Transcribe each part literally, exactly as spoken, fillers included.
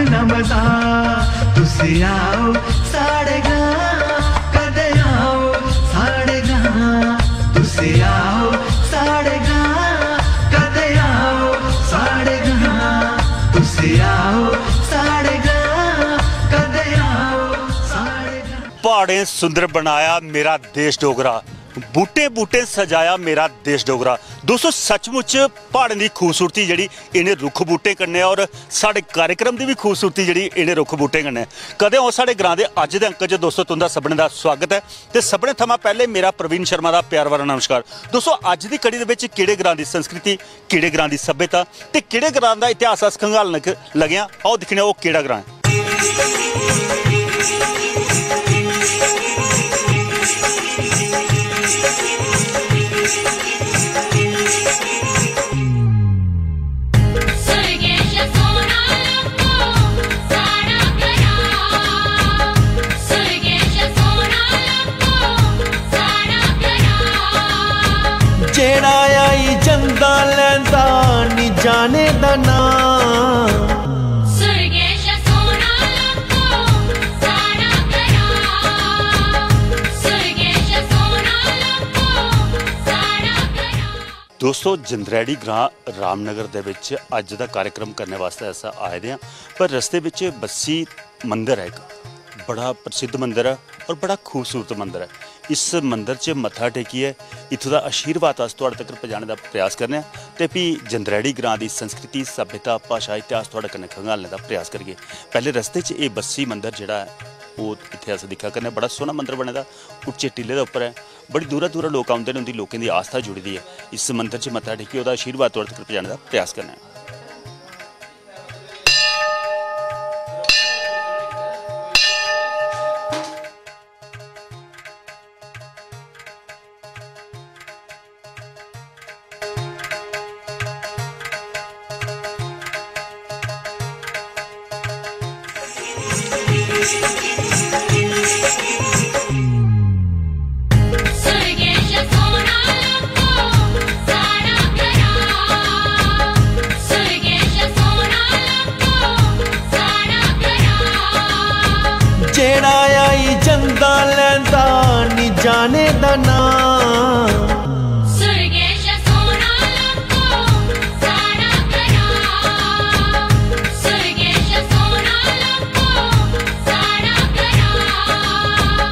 अपना मजा तुसी आओ साढ़े गां कदे आओ साढ़े गां तुसी आओ साढ़े गां कदे आओ साढ़े गां तुसी आओ साढ़े गां कदे आओ साढ़े गां। पहाड़े सुंदर बनाया मेरा देश डोगरा, बूटे बूटे सजाया मेरा देश डोगरा। दोस्तों सचमुच पहाड़ों की खूबसूरती जी इन्हें रुख बूटे कन्नै और साढ़े कार्यक्रम की भी खूबसूरती जी इन्हें रुख बूटे कन्नै कदे हो साढ़े ग्रां के अज के अंक च दोस्तों तुंदा सभनें का स्वागत है। तो सभनें थमां पहले मेरा प्रवीण शर्मा का प्यार भरा नमस्कार। दोस्तों अज की कड़ी के किहड़े ग्रां की संस्कृति, किहड़े ग्रां की सभ्यता ते किहड़े ग्रां का इतिहास अस खंगालन लगे आओ दिखने वो किहड़ा ग्रां है। जेड़ा आई जंदा लैंदा नी जाने दा नां सुरगेश सोना लखो साड़ा करा सुरगेश सोना लखो साड़ा करा। दोस्तों जंदरैड़ी ग्रां रामनगर दे विच अज दा कार्यक्रम करने वास्ते ऐसा आए दे पर रस्ते विच बस्सी मंदिर है, एक बड़ा प्रसिद्ध मंदिर है और बड़ा खूबसूरत मंदिर है। इस मंदिर च मत्था टेकिए इत्थों का आशीर्वाद अस तुहाडे तक पहुँचाने का प्रयास करने ते भी जंदरैड़ी ग्रां की संस्कृति सभ्यता भाषा इतिहास तुहाडे कन्नै खंगालने का प्रयास करिए। पहले रस्ते च ये बस्सी मंदिर जिहड़ा है वो इत्थे अस दिक्खा करने, बड़ा सोहना मंदिर बने दा उच्चे टीले के उपर है, बड़ी दूरा दूरा लोग आउंदे ने, उंदी लोकें दी आस्था जुड़ी दी है। इस मंदिर च मत्था टेकिए उहदा आशीर्वाद तुहाडे तक पहुँचाने का प्रयास करना। सुरगेश सोना लखो साड़ा करा सुरगेश सोना लखो साड़ा करा। जेड़ा आई जंदा लैंदा नी जाने दा नां सुरगेश सोना लखो साड़ा करा सुरगेश सोना लखो साड़ा करा।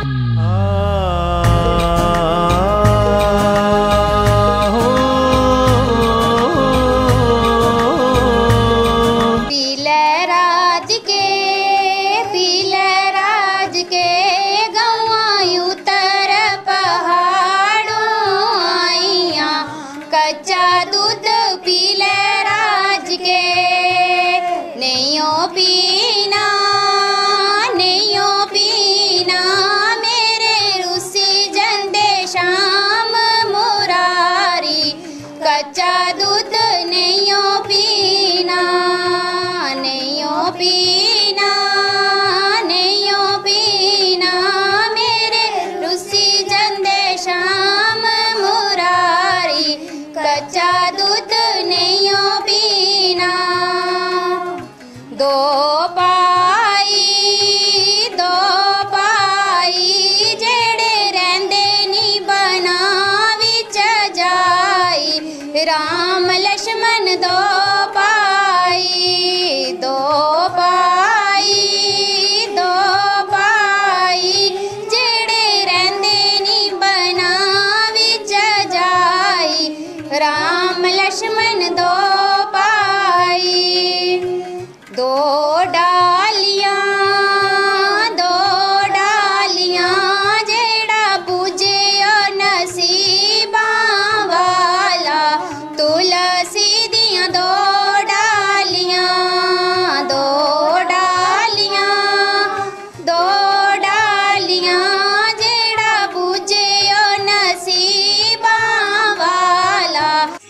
पीले राज के पीले राज के गवां उतर पहाड़ों आइयां कच्चा दूध पीले राज के नहीं ओ पीना नहीं ओ पीना मेरे रूसी जंदे शाम मुरारी कच्चा दूध नहीं ओ पीना नहीं ओ पीना नहीं ओ पीना मेरे रूसी जंदे शाम मुरारी कच्चा दूध नहीं ओ पीना। दो पाई दो पाई जेड़े रैंदे नी बना विच जाई राम लक्ष्मण दो पाई दो पाई दो पाई जेड़े रैंदे नी बना विच जाई राम लक्ष्मण दो पाई। दो डालियां दो डालियां जेड़ा पूजे ओ नसीबां वाला तुलसी दियां दो डालियां दो डालियां दो डालियां जेड़ा पूजे ओ नसीबां वाला।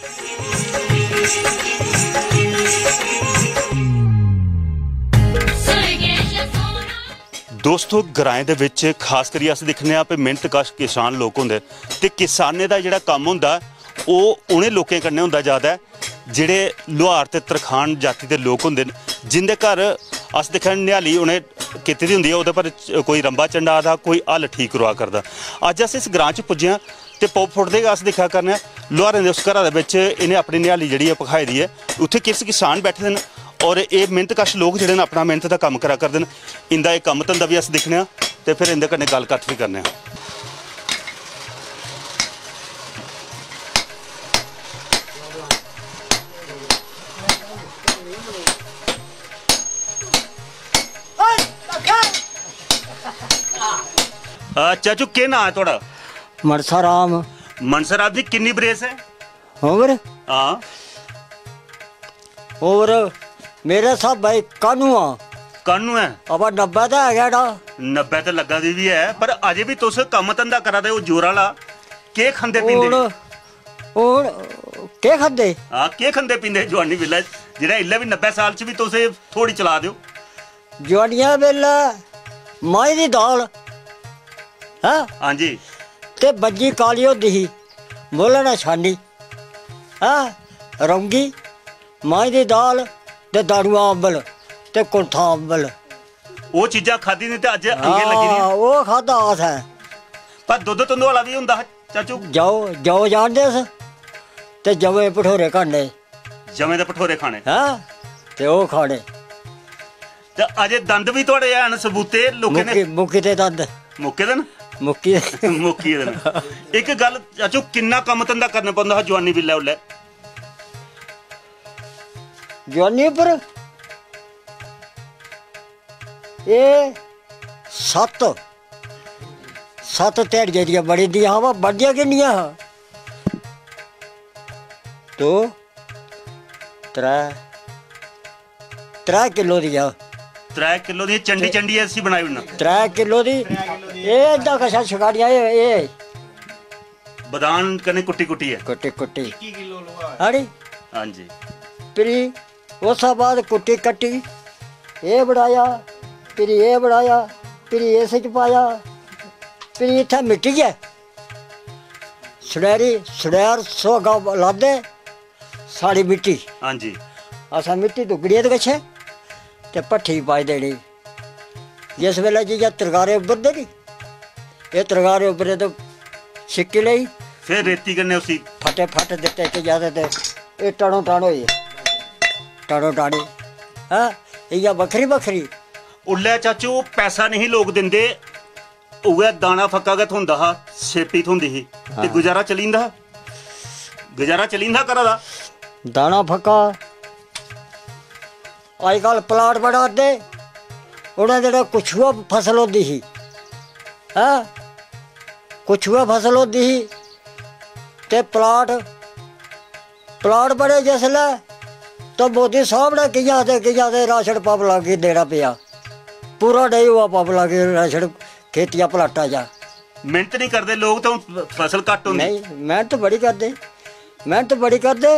सुरगेश सोना दोस्तों ग्राएं दे विच खास करियै अस दिक्खने आ कि मेहनत कश किसान लोग होंदे ते किसाने दा जेहड़ा कम्म होंदा ओह उ'नें लोकें कन्नै होंदा ज़्यादा जिहड़े लुहार ते तरखान जाति दे लोग होंदे न जिंदे घर अस दिक्खा निहाली उ'नें कीती दी होंदी है ओह्दे पर कोई रंबा चंडा दा कोई हल ठीक करवा करदा। अज्ज अस इस ग्रां च पुज्जे आं ते पौप फुटदे गै अस दिक्खा करने लुहारें दे उस घरा दे बिच इ'नें अपनी निहाली जेह्ड़ी ऐ भखाई दी है। उत्थे किस किसान बैठे दे न और ये मेहनत कश लोग जेह्ड़े न अपना मेहनत दा कम्म करा करदे न। इंदा एह् कम्म धंधा भी अस दिक्खने आं ते फिर इंदे कन्नै गल्ल कत्थ भी करने आं। चाचू केह् नांऽ है थुआढ़ा? मनसा राम। मनसा राम जी किन्नी बरेस है? उम्र हाँ उम्र मेरे स्हाब भाई कानूआ कानू है अब नब्बे तो है गया नब्बे तो लगा दी भी है पर अजे भी तुस कम्म धंधा करा दे हो जोर वाला। केह् खंदे पींदे? हून केह् खंदे? हाँ केह् खंदे पींदे जवानी बेल्लै जेह्ड़ा इल्लै भी नब्बे साल च भी तुस थोड़ी चला दियो? जवानिया बेल्लै माही दी दाल हाँ हाँ जी ते बज्जी काली होंदी ही मुल्ल ना छानी हाँ रौंगी माही दी दाल ते दाड़ुआ अंबल ते कुल्था अंबल वो चीज़ां खादी नहीं ते अज्ज अंगे लगी दियां। वो खादा असें पर दुद्ध तुंदे वाला भी हुंदा चाचू? जाओ जाओ जानदे अस ते जवे भठोरे खाने जमे दे भठोरे खाने हाँ ते ओह खाने ते अजे दंद भी थोड़े हैन सबूते लोकें ने मुक्की मुक्की ते दंद मुक्के दे न मुक्की मुक्की दे न। इक गल चाचू किन्ना कम्म धंधा करना पौंदा हा जवानी बेल्लै उल्लै? जवानी उप्पर एह् सत्त सत्त ध्याड़ियां दियां बड़ी दियां हां बड़ियां किन्नियां हां दो त्रै त्रै किलो दियां त्रै किलो दी चंडी चंडी ऐसी बनाई उन्ना त्रै किलो दी एह् इदा कशा शकाड़ियां एह् बदान कन्नै कुट्टी कुट्टी है कुट्टी कुट्टी हाड़ी हाँ जी फिरी उस बाद कुट्टी कट्टी एह् बनाया फिरी एह् बनाया फिरी इस च पाया फिरी इत्थै मिट्टी ऐ सड़ैरी सड़ैर सोगा लादे साढ़ी मिट्टी हाँ जी असें मिट्टी दुगड़ियै ते कच्छे ते भट्ठी पाई देनी जिस वेल्लै जि'यां तरगारे उब्बरदे नी एह् तरगारे उब्बरे ते छिक्की लेई फिर रेती कन्नै उसी फटे फट दित्ते च जाते ते एह् टनो टन होई टनो टानी हाँ इ'यां बक्खरी बक्खरी। उल्लै चाचू पैसा नहीं लोग दिंदे उ'ऐ दाना फक्का गै थ्होंदा हा छेपी थ्होंदी ही ते गुजारा चली जंदा हा गुजारा चली जंदा घरा दा दाना फक्का। अजकल प्लाट बड़ा दे उ'नें जेह्ड़ा कुछुआ फसल होंदी ही हाँ कुछुआ फसल होंदी ही ते प्लाट प्लाट बड़े जिसलै तो मोदी साहब ने कि'यां आखदे कि'यां आखदे राशन पंप लागे देना पेआ पूरा नहीं हुआ पंप लागे राशन खेतिया प्लाटा चा। मेहनत नहीं करते लोग तो फसल घट्ट होंदी नहीं मेहनत बड़ी करदे मेहनत बड़ी करदे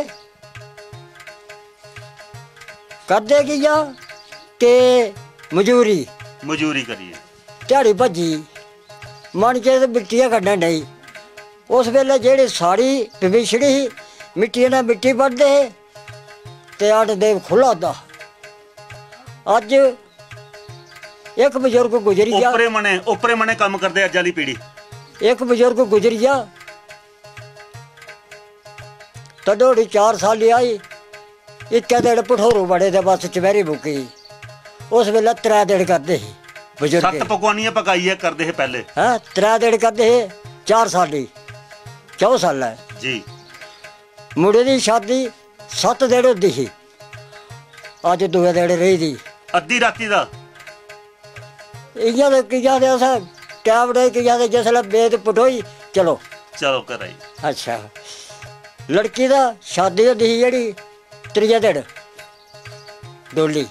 करदे कि'यां के मजूरी मजूरी करिए ध्याड़ी भज्जी मन च मिट्टियां कड्ढन नहीं उस वेल्ले जेह्ड़ी साड़ी पिछड़ी ही मिट्टी ने मिट्टी बड्ढदे हे ते अड्ड देव खु'ल्ला होंदा। अज्ज एक बजुर्ग गुजरी गया ओपरे मने ओपरे मने कम्म करदे अज्ज आह्ली पीढ़ी एक बजुर्ग गुजरी गया तडोड़ी चार साल आई इक्कै दिन भठोरू बड़े ते बस चबैरी मुक्की उस वेल्ले त्रै दिन करदे हे बजुर्ग सत्त पकवानियां पकाइयै करदे हे पैह्ले हैं त्रै दिन करदे हे चार साली चौ साल जी मुड़े दी शादी सत्त दिन होंदी ही अज्ज दुए दिन रेही दी अद्धी राती दा इ'यां ते कि'यां ते असें टैम नहीं कि'यां ते जिसलै बेद पटोई चलो चलो घर आई अच्छा लड़की दा शादी होंदी ही जेह्ड़ी त्रिये दिन डोली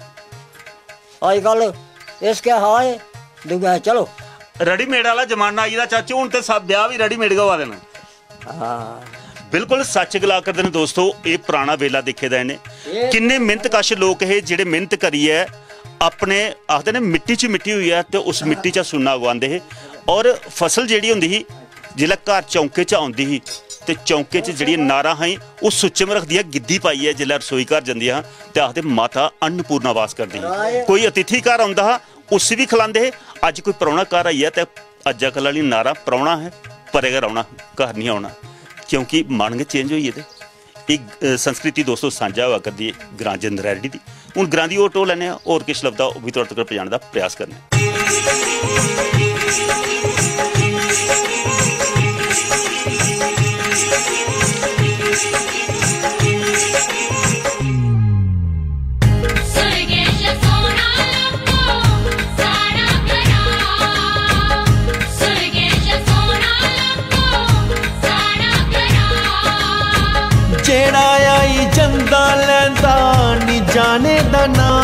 अजकल इसके हाय दूआ चलो रेडीमेड वाला जमाना आई दा चाचू हुण ते सब ब्याह भी रेडीमेड गै होआ दे न। हाँ बिल्कुल सच गला करदे न दोस्तों ये पुराना वेला दिखे दा इन्हें किन्ने मेहनत कश लोग हे जेह्ड़े मेहनत करियै अपने आखदे ने मिट्टी च मिट्टी होई है ते उस मिट्टी च सुन्ना उगांदे हे और फसल जेह्ड़ी होंदी ही जिसलै घर चौंके च आउंदी ही ते चौंके च जेह्ड़ियां नारां हाई ओह् सुच्चम रखदियां गिद्धी पाइयै जिसलै रसोई घर जंदियां हां ते आखदे माता अन्नपूर्णा वास करदी ही। कोई अतिथि घर आउंदा हा उसी भी खलांदे हे। अज्ज कोई परौना घर आई है ते अज्जकल वाली नारा परौना है परे गै रौह्ना घर नहीं आना, क्योंकि मन गै चेंज होई गेदे। एक संस्कृति दोस्तों सांझा होआ करदी है ग्रां जंदरैड़ी दी। हुण ग्रां दी होर टो लैने आ, होर किश लभदा ओह् भी तुहाडे तक पजाने दा प्रयास करने। सुरगेश सोना लंबो साड़ा करा सुरगेश सोना लंबो साड़ा करा जेड़ा आई जंदा लैंदा नी जाने दा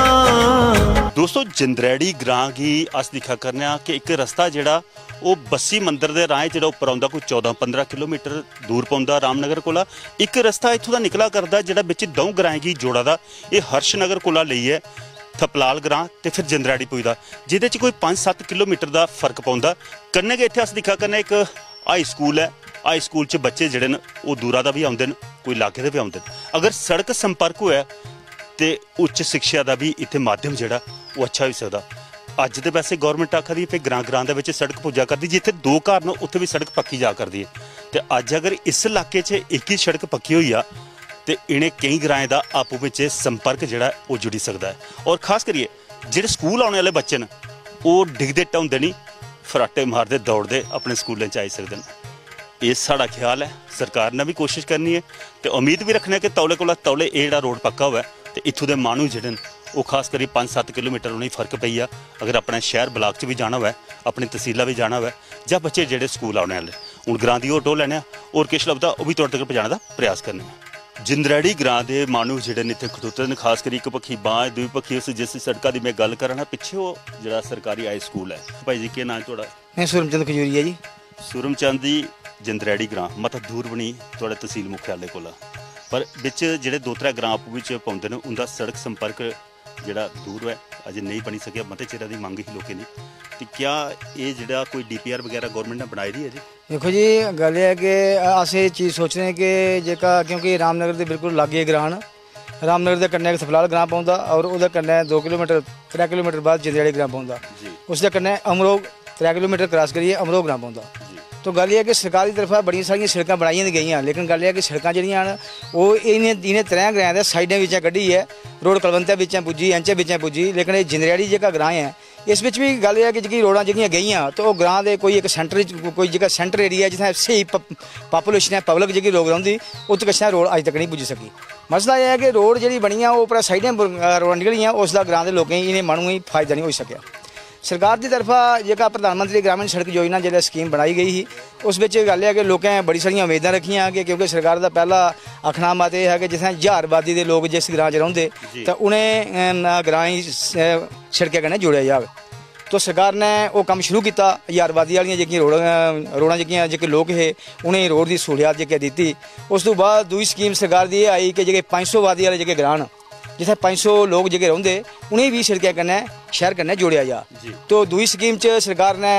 नां। दोस्तों जंदरैड़ी ग्रां गी अस दिक्खा करने आ कि एक रस्ता जेड़ा ओह् बस्सी मंदर दे राहें जेड़ा उप्पर आउंदा कोई चौदां पंदरां किलोमीटर दूर पौंदा रामनगर कोला। एक रस्ता इत्थों दा निकला करदा जेड़ा बिच दौं ग्राएं गी जोड़ा दा। एह् हर्षनगर कोला लेइयै थपलाल ग्रां ते फिर जंदरैड़ी पुजदा, जिहदे च कोई पंज सत्त किलोमीटर दा फर्क पौंदा। कन्नै गै इत्थै अस दिक्खा करने एक हाई स्कूल है। हाई स्कूल च बच्चे जेह्ड़े न ओह् दूरा दा भी आउंदे न, कोई लागे दे भी आउंदे न। अगर सड़क संपर्क होऐ ते उच्च शिक्षा दा भी इत्थे माध्यम जेह्ड़ा ओह् अच्छा होई सकदा। अज्ज ते वैसे गौरमेंट आखा दी है ग्रां ग्रां दे विच सड़क पुज्जा करदी, जित्थे दो घर न उत्थे भी सड़क पक्की जा करदी है। ते अज्ज अगर इस इलाके च एक ही सड़क पक्की होई आ ते इनें केईं ग्राएं दा आपू बिच संपर्क जेह्ड़ा ओह् जुड़ी सकदा है। और खास करियै जेह्ड़े स्कूल आने आह्ले बच्चे न ओह् डिगदे ढौंदे नहीं, फराटे मारदे दौड़दे अपने स्कूलें च आई सकदे न। ये साढ़ा ख्याल है, सरकार ने भी कोशिश करनी है ते उम्मीद भी रखने कि तौले कोला तौले एह् जेह्ड़ा रोड पक्का होवे ते इत्थों दे माह्नू जेह्ड़े न ओह् खास करियै पंज सत्त किलोमीटर उनेंगी फर्क पेई आ। अगर अपने शहर ब्लाक च भी जाना होवे, अपनी तहसीला भी जाना होवे, जां बच्चे जेह्ड़े स्कूल आने आह्ले। हुण ग्रां दी होर टो लैने आ, होर किश लभदा ओह् भी तुहाडे तक पजाने दा प्रयास करने आ। जंदरैड़ी ग्रां दे माह्नू जेह्ड़े न इत्थे खड़ोते न, खास करियै इक पक्खी बांह दूई पक्खी उस जिस सड़का दी मैं गल करां ना पिच्छे ओह् जेह्ड़ा सरकारी हाई स्कूल है। भाई जी केह् नाम तुहाडा? मैं सूरमचंद खजूरिया जी। सूरमचंद जी जंदरैड़ी ग्रां मता दूर बनी तुहाडे तहसील मुख्यालय कोला, पर बिच जेह्ड़े दो त्रै ग्रां आपू बिच पौंदे न उंदा सड़क संपर्क जेह्ड़ा दूर है अजे नहीं बनी सकेआ। मते चिरा दी मंग ही लोकें दी। ते क्या एह् जेह्ड़ा कोई डी पी आर वगैरह गौरमेंट ने बनाई दी है जी? देखो जी गल एह् है कि अस एह् चीज़ सोच रहे हैं कि जेह्का क्योंकि रामनगर दे बिल्कुल लाग्गे ग्रां न, रामनगर दे कन्नै थपलाल ग्रां पौंदा और ओह्दे कन्नै दो किलोमीटर त्रै किलोमीटर बाद जंदरैड़ी ग्रां पौंदा, उसदे कन्नै अमरोग त्रै किलोमीटर क्रॉस करियै अमरोग ग्रां पौंदा। तो गल एह् है कि सरकार की तरफा बड़ियां सारियां सड़कां बनाइयां ते गेइयां, लेकिन गल एह् है कि सड़कां जेह्ड़ियां न ओह् इनें इनें त्रै ग्राएं दे साइडें बिच्चा कड्ढियै रोड कलवंते बिच्चा पुज्जी, एंचे बिच्चा पुज्जी, लेकिन एह् जंदरैड़ी जेह्का ग्रां है इस बिच भी गल एह् है कि जेह्की रोडां जेह्कियां गेइयां तो ओह् ग्रां दे कोई इक सेंटर कोई जेह्का सेंटर एरिया जित्थै स्हेई पापूलेशन है पब्लिक जेह्की लोक रौंह्दी उत्त कशा रोड अज्ज तक नहीं पुज्जी सकी। मसला एह् है कि रोड जेह्ड़ी बनियां ओह् उप्परा साइडें रोडां निकलियां, उसदा ग्रां दे लोकें गी इनें माह्नुएं गी फायदा नहीं होई सकेआ। सरकार की तरफा जेह्का प्रधानमंत्री ग्रामीण सड़क योजना जेल्लै स्कीम बनाई गई ही उस बिच गल है कि लोकें बड़ी सारियां उम्मीदां रखियां कि क्योंकि सरकार का पहला आखना मत यह है कि जित्थै ज्हार आबादी दे लोग जिस ग्रां च रौंह्दे ते उ'नें ग्राएं गी सड़कै कन्नै जोड़ेआ जाग। तो सरकार ने वो कम्म शुरू किया, ज्हार आबादी आह्लियां जेह्कियां रोडां रोडां जेह्कियां जेह्के लोक हे उ'नेंगी रोड दी सहूलियत जेह्की दित्ती। उस तो बाद दूई स्कीम सरकार दी एह् आई कि जेह्के पंज सौ आबादी आह्ले जेह्के ग्रां न जित्थै पंज सौ लोग जेह्के रौंह्दे उ'नेंगी बी सड़कै कन्नै शहर कन्नै जोड़ेआ जा। तो दूई स्कीम च सरकार ने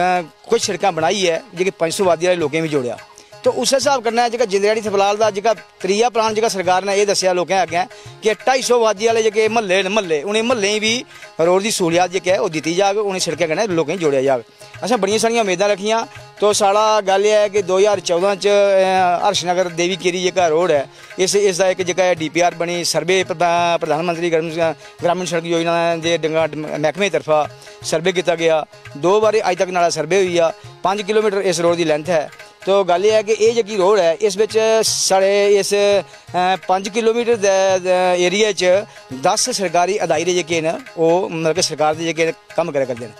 कुछ सड़कां बनाई है जेह्के पंज सौ आबादी आह्ले लोकें बी जोड़ेआ। तो उस हिसाब कन्नै जेह्का जंदरैड़ी थपलाल दा जेह्का त्रीया प्लान जेह्का सरकार ने एह् दस्सेआ लोकें अग्गें कि ढाई सौ आबादी आह्ले जेह्के म्हल्ले न म्हल्ले उ'नें म्हल्लें गी बी रोड दी सहूलियत जेह्की है ओह् दित्ती जाग, उ'नें सड़कै कन्नै लोकें गी जोड़ेआ जाग। असें बड़ियां सारियां उम्मीदां रखियां। तो साढ़ा गल एह् है कि दो ज्हार चौदां च हर्षनगर देवी केरी जेह्का रोड है इस इसदा इक जेह्का डी पी आर बनी, सर्वे प्रधानमंत्री ग्रामीण सड़क योजना दे मैह्कमे तरफा सर्वे किया गया। दो बारी अज तक नाला सर्वे होई आ, पंज किलोमीटर इस रोड की लेंथ है। तो गल एह् है कि एह् जेह्की रोड है इस बिच साढ़े इस पंज किलोमीटर दे एरिया च दस सरकारी अदारे जेह्के न ओह् मतलब कि सरकार दे जेह्के कम्म करा करदे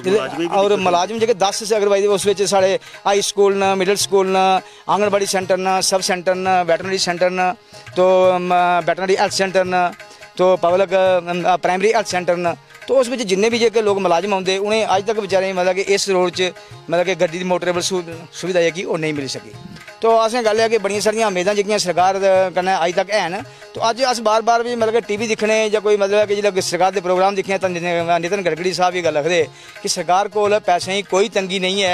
न और मुलाजम जेह्के दस से अगर भाई उस बिच साढ़े हाई स्कूल न, मिडल स्कूल न, आंगनबाड़ी सेंटर न, सब सेंटर न, वैटनरी सेंटर न, तो वैटनरी हेल्थ सेंटर न, तो पब्लिक प्राइमरी हेल्थ सेंटर न। तो उस बिच जिन्ने भी जेह्के लोग मुलाजम आउंदे उ'नें अज तक बेचारे मतलब कि इस रोड च मतलब कि गड्डी दी मोटरेबल सुविधा जेह्की ओह् नहीं मिली सकी। तो असें गल है कि बड़ियां सारियां उम्मीदां जेह्कियां सरकार कन्नै अज तक हैन। तो अज्ज अस बार बार भी मतलब कि टी वी दिक्खने जां कोई मतलब कि जिसलै सरकार दे प्रोग्राम दिक्खे तां नितिन गडकरी साहब ये गल आखदे कि सरकार कोल पैसें की कोई तंगी नहीं है,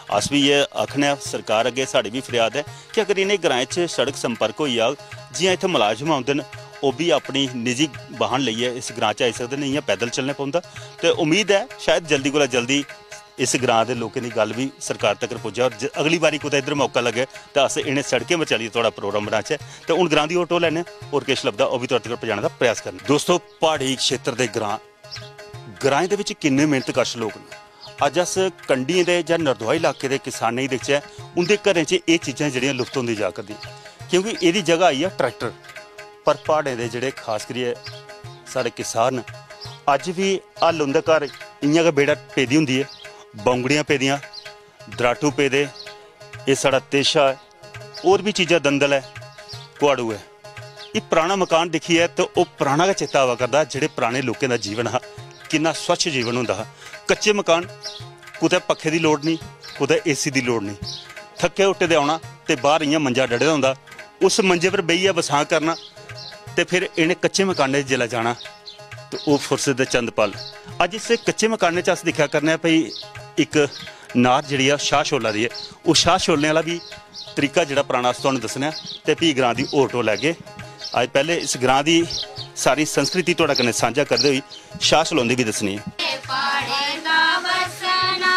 अस भी ये आखने सरकार अगे साड़ी भी फरियाद है कि अगर इन्हें ग्राएं च सड़क संपर्क हो जाग, जियां इत्थे मुलाजम आउंदे न ओह भी अपनी निजी वाहन लेइयै इस ग्रां च आई सकदे न, इयां पैदल चलना पौंदा। ते उम्मीद है शायद जल्दी कोला जल्दी इस ग्रां के लोगों की गल भी सरकार तक पुज्जे और अगली बारी कुतै इधर मौका लगे तो अस इन्हें सड़कें पर चलिए थोड़ा प्रोग्राम बनाचे। तो हूँ ग्रां की ऑटो लैने और किश लभदा वह भी तुहाडे तक पहुँचाने का प्रयास करना। दोस्तों पहाड़ी क्षेत्र के ग्रां ग्राएं दे विच किन्ने मेहनतकश लोग न। अज अस कंढियें दे जां नरदुआ इलाके के किसानें गी दिखचै उंदे घरें च ये चीज़ां जिहड़ियां लुप्त होंदी जा करदी, क्योंकि इहदी जगह आई है ट्रैक्टर। पर प्हाड़ें दे जिहड़े खास करियै साढ़े किसान अज भी हल उंदे घर इयां गै बेड़ा पेदी हुंदी है, बौंगड़ियां पेदियां, दराटू पेदे, ये साढ़ा तेशा है, और भी चीज़ां दंदल है, कुआड़ू है। ये पुराना मकान दिखिए तो वह पुराना गै चेता आवा करदा जेहड़े पुराने लोगों का जीवन हा, किन्ना स्वच्छ जीवन हुंदा हा। कच्चे मकान, कुतै पक्खे की लोड़ नहीं, कुतै ए सी की लोड़ नहीं, थक्के उट्टे दे आउणा ते बाहर इयां मंजा डड़े दा हुंदा, उस मंजे पर बेहियै बसां करना ते फिर इन्हें कच्चे मकाने च जिसलै जाना तो वह फुरसत दे चंद पल। अज इस कच्चे मकाने च अस दिक्खा करने भई एक नार जिहड़ी आ शाह छोला दी है, वो शाह छोलने वाला भी तरीका जिहड़ा पुराना अस तुहानूं दस्सने ते भी ग्रां दी होर टो लैगे। अज पहले इस ग्रां दी सारी संस्कृति तुहाडे कन्नै सांझा करदे होई शाह छलोंदी भी दस्सनी है। पाड़े दा बसना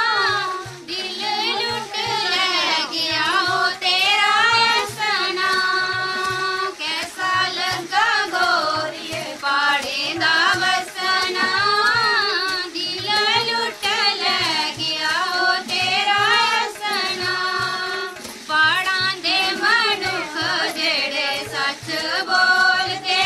दिल लुट ले गया ओ तेरा असना, कैसा लगा गोरिए पाड़े दा बसना दिल लुट ले गया ओ तेरा असना। पहाड़ां दे मनुख जेड़े सच बोलदे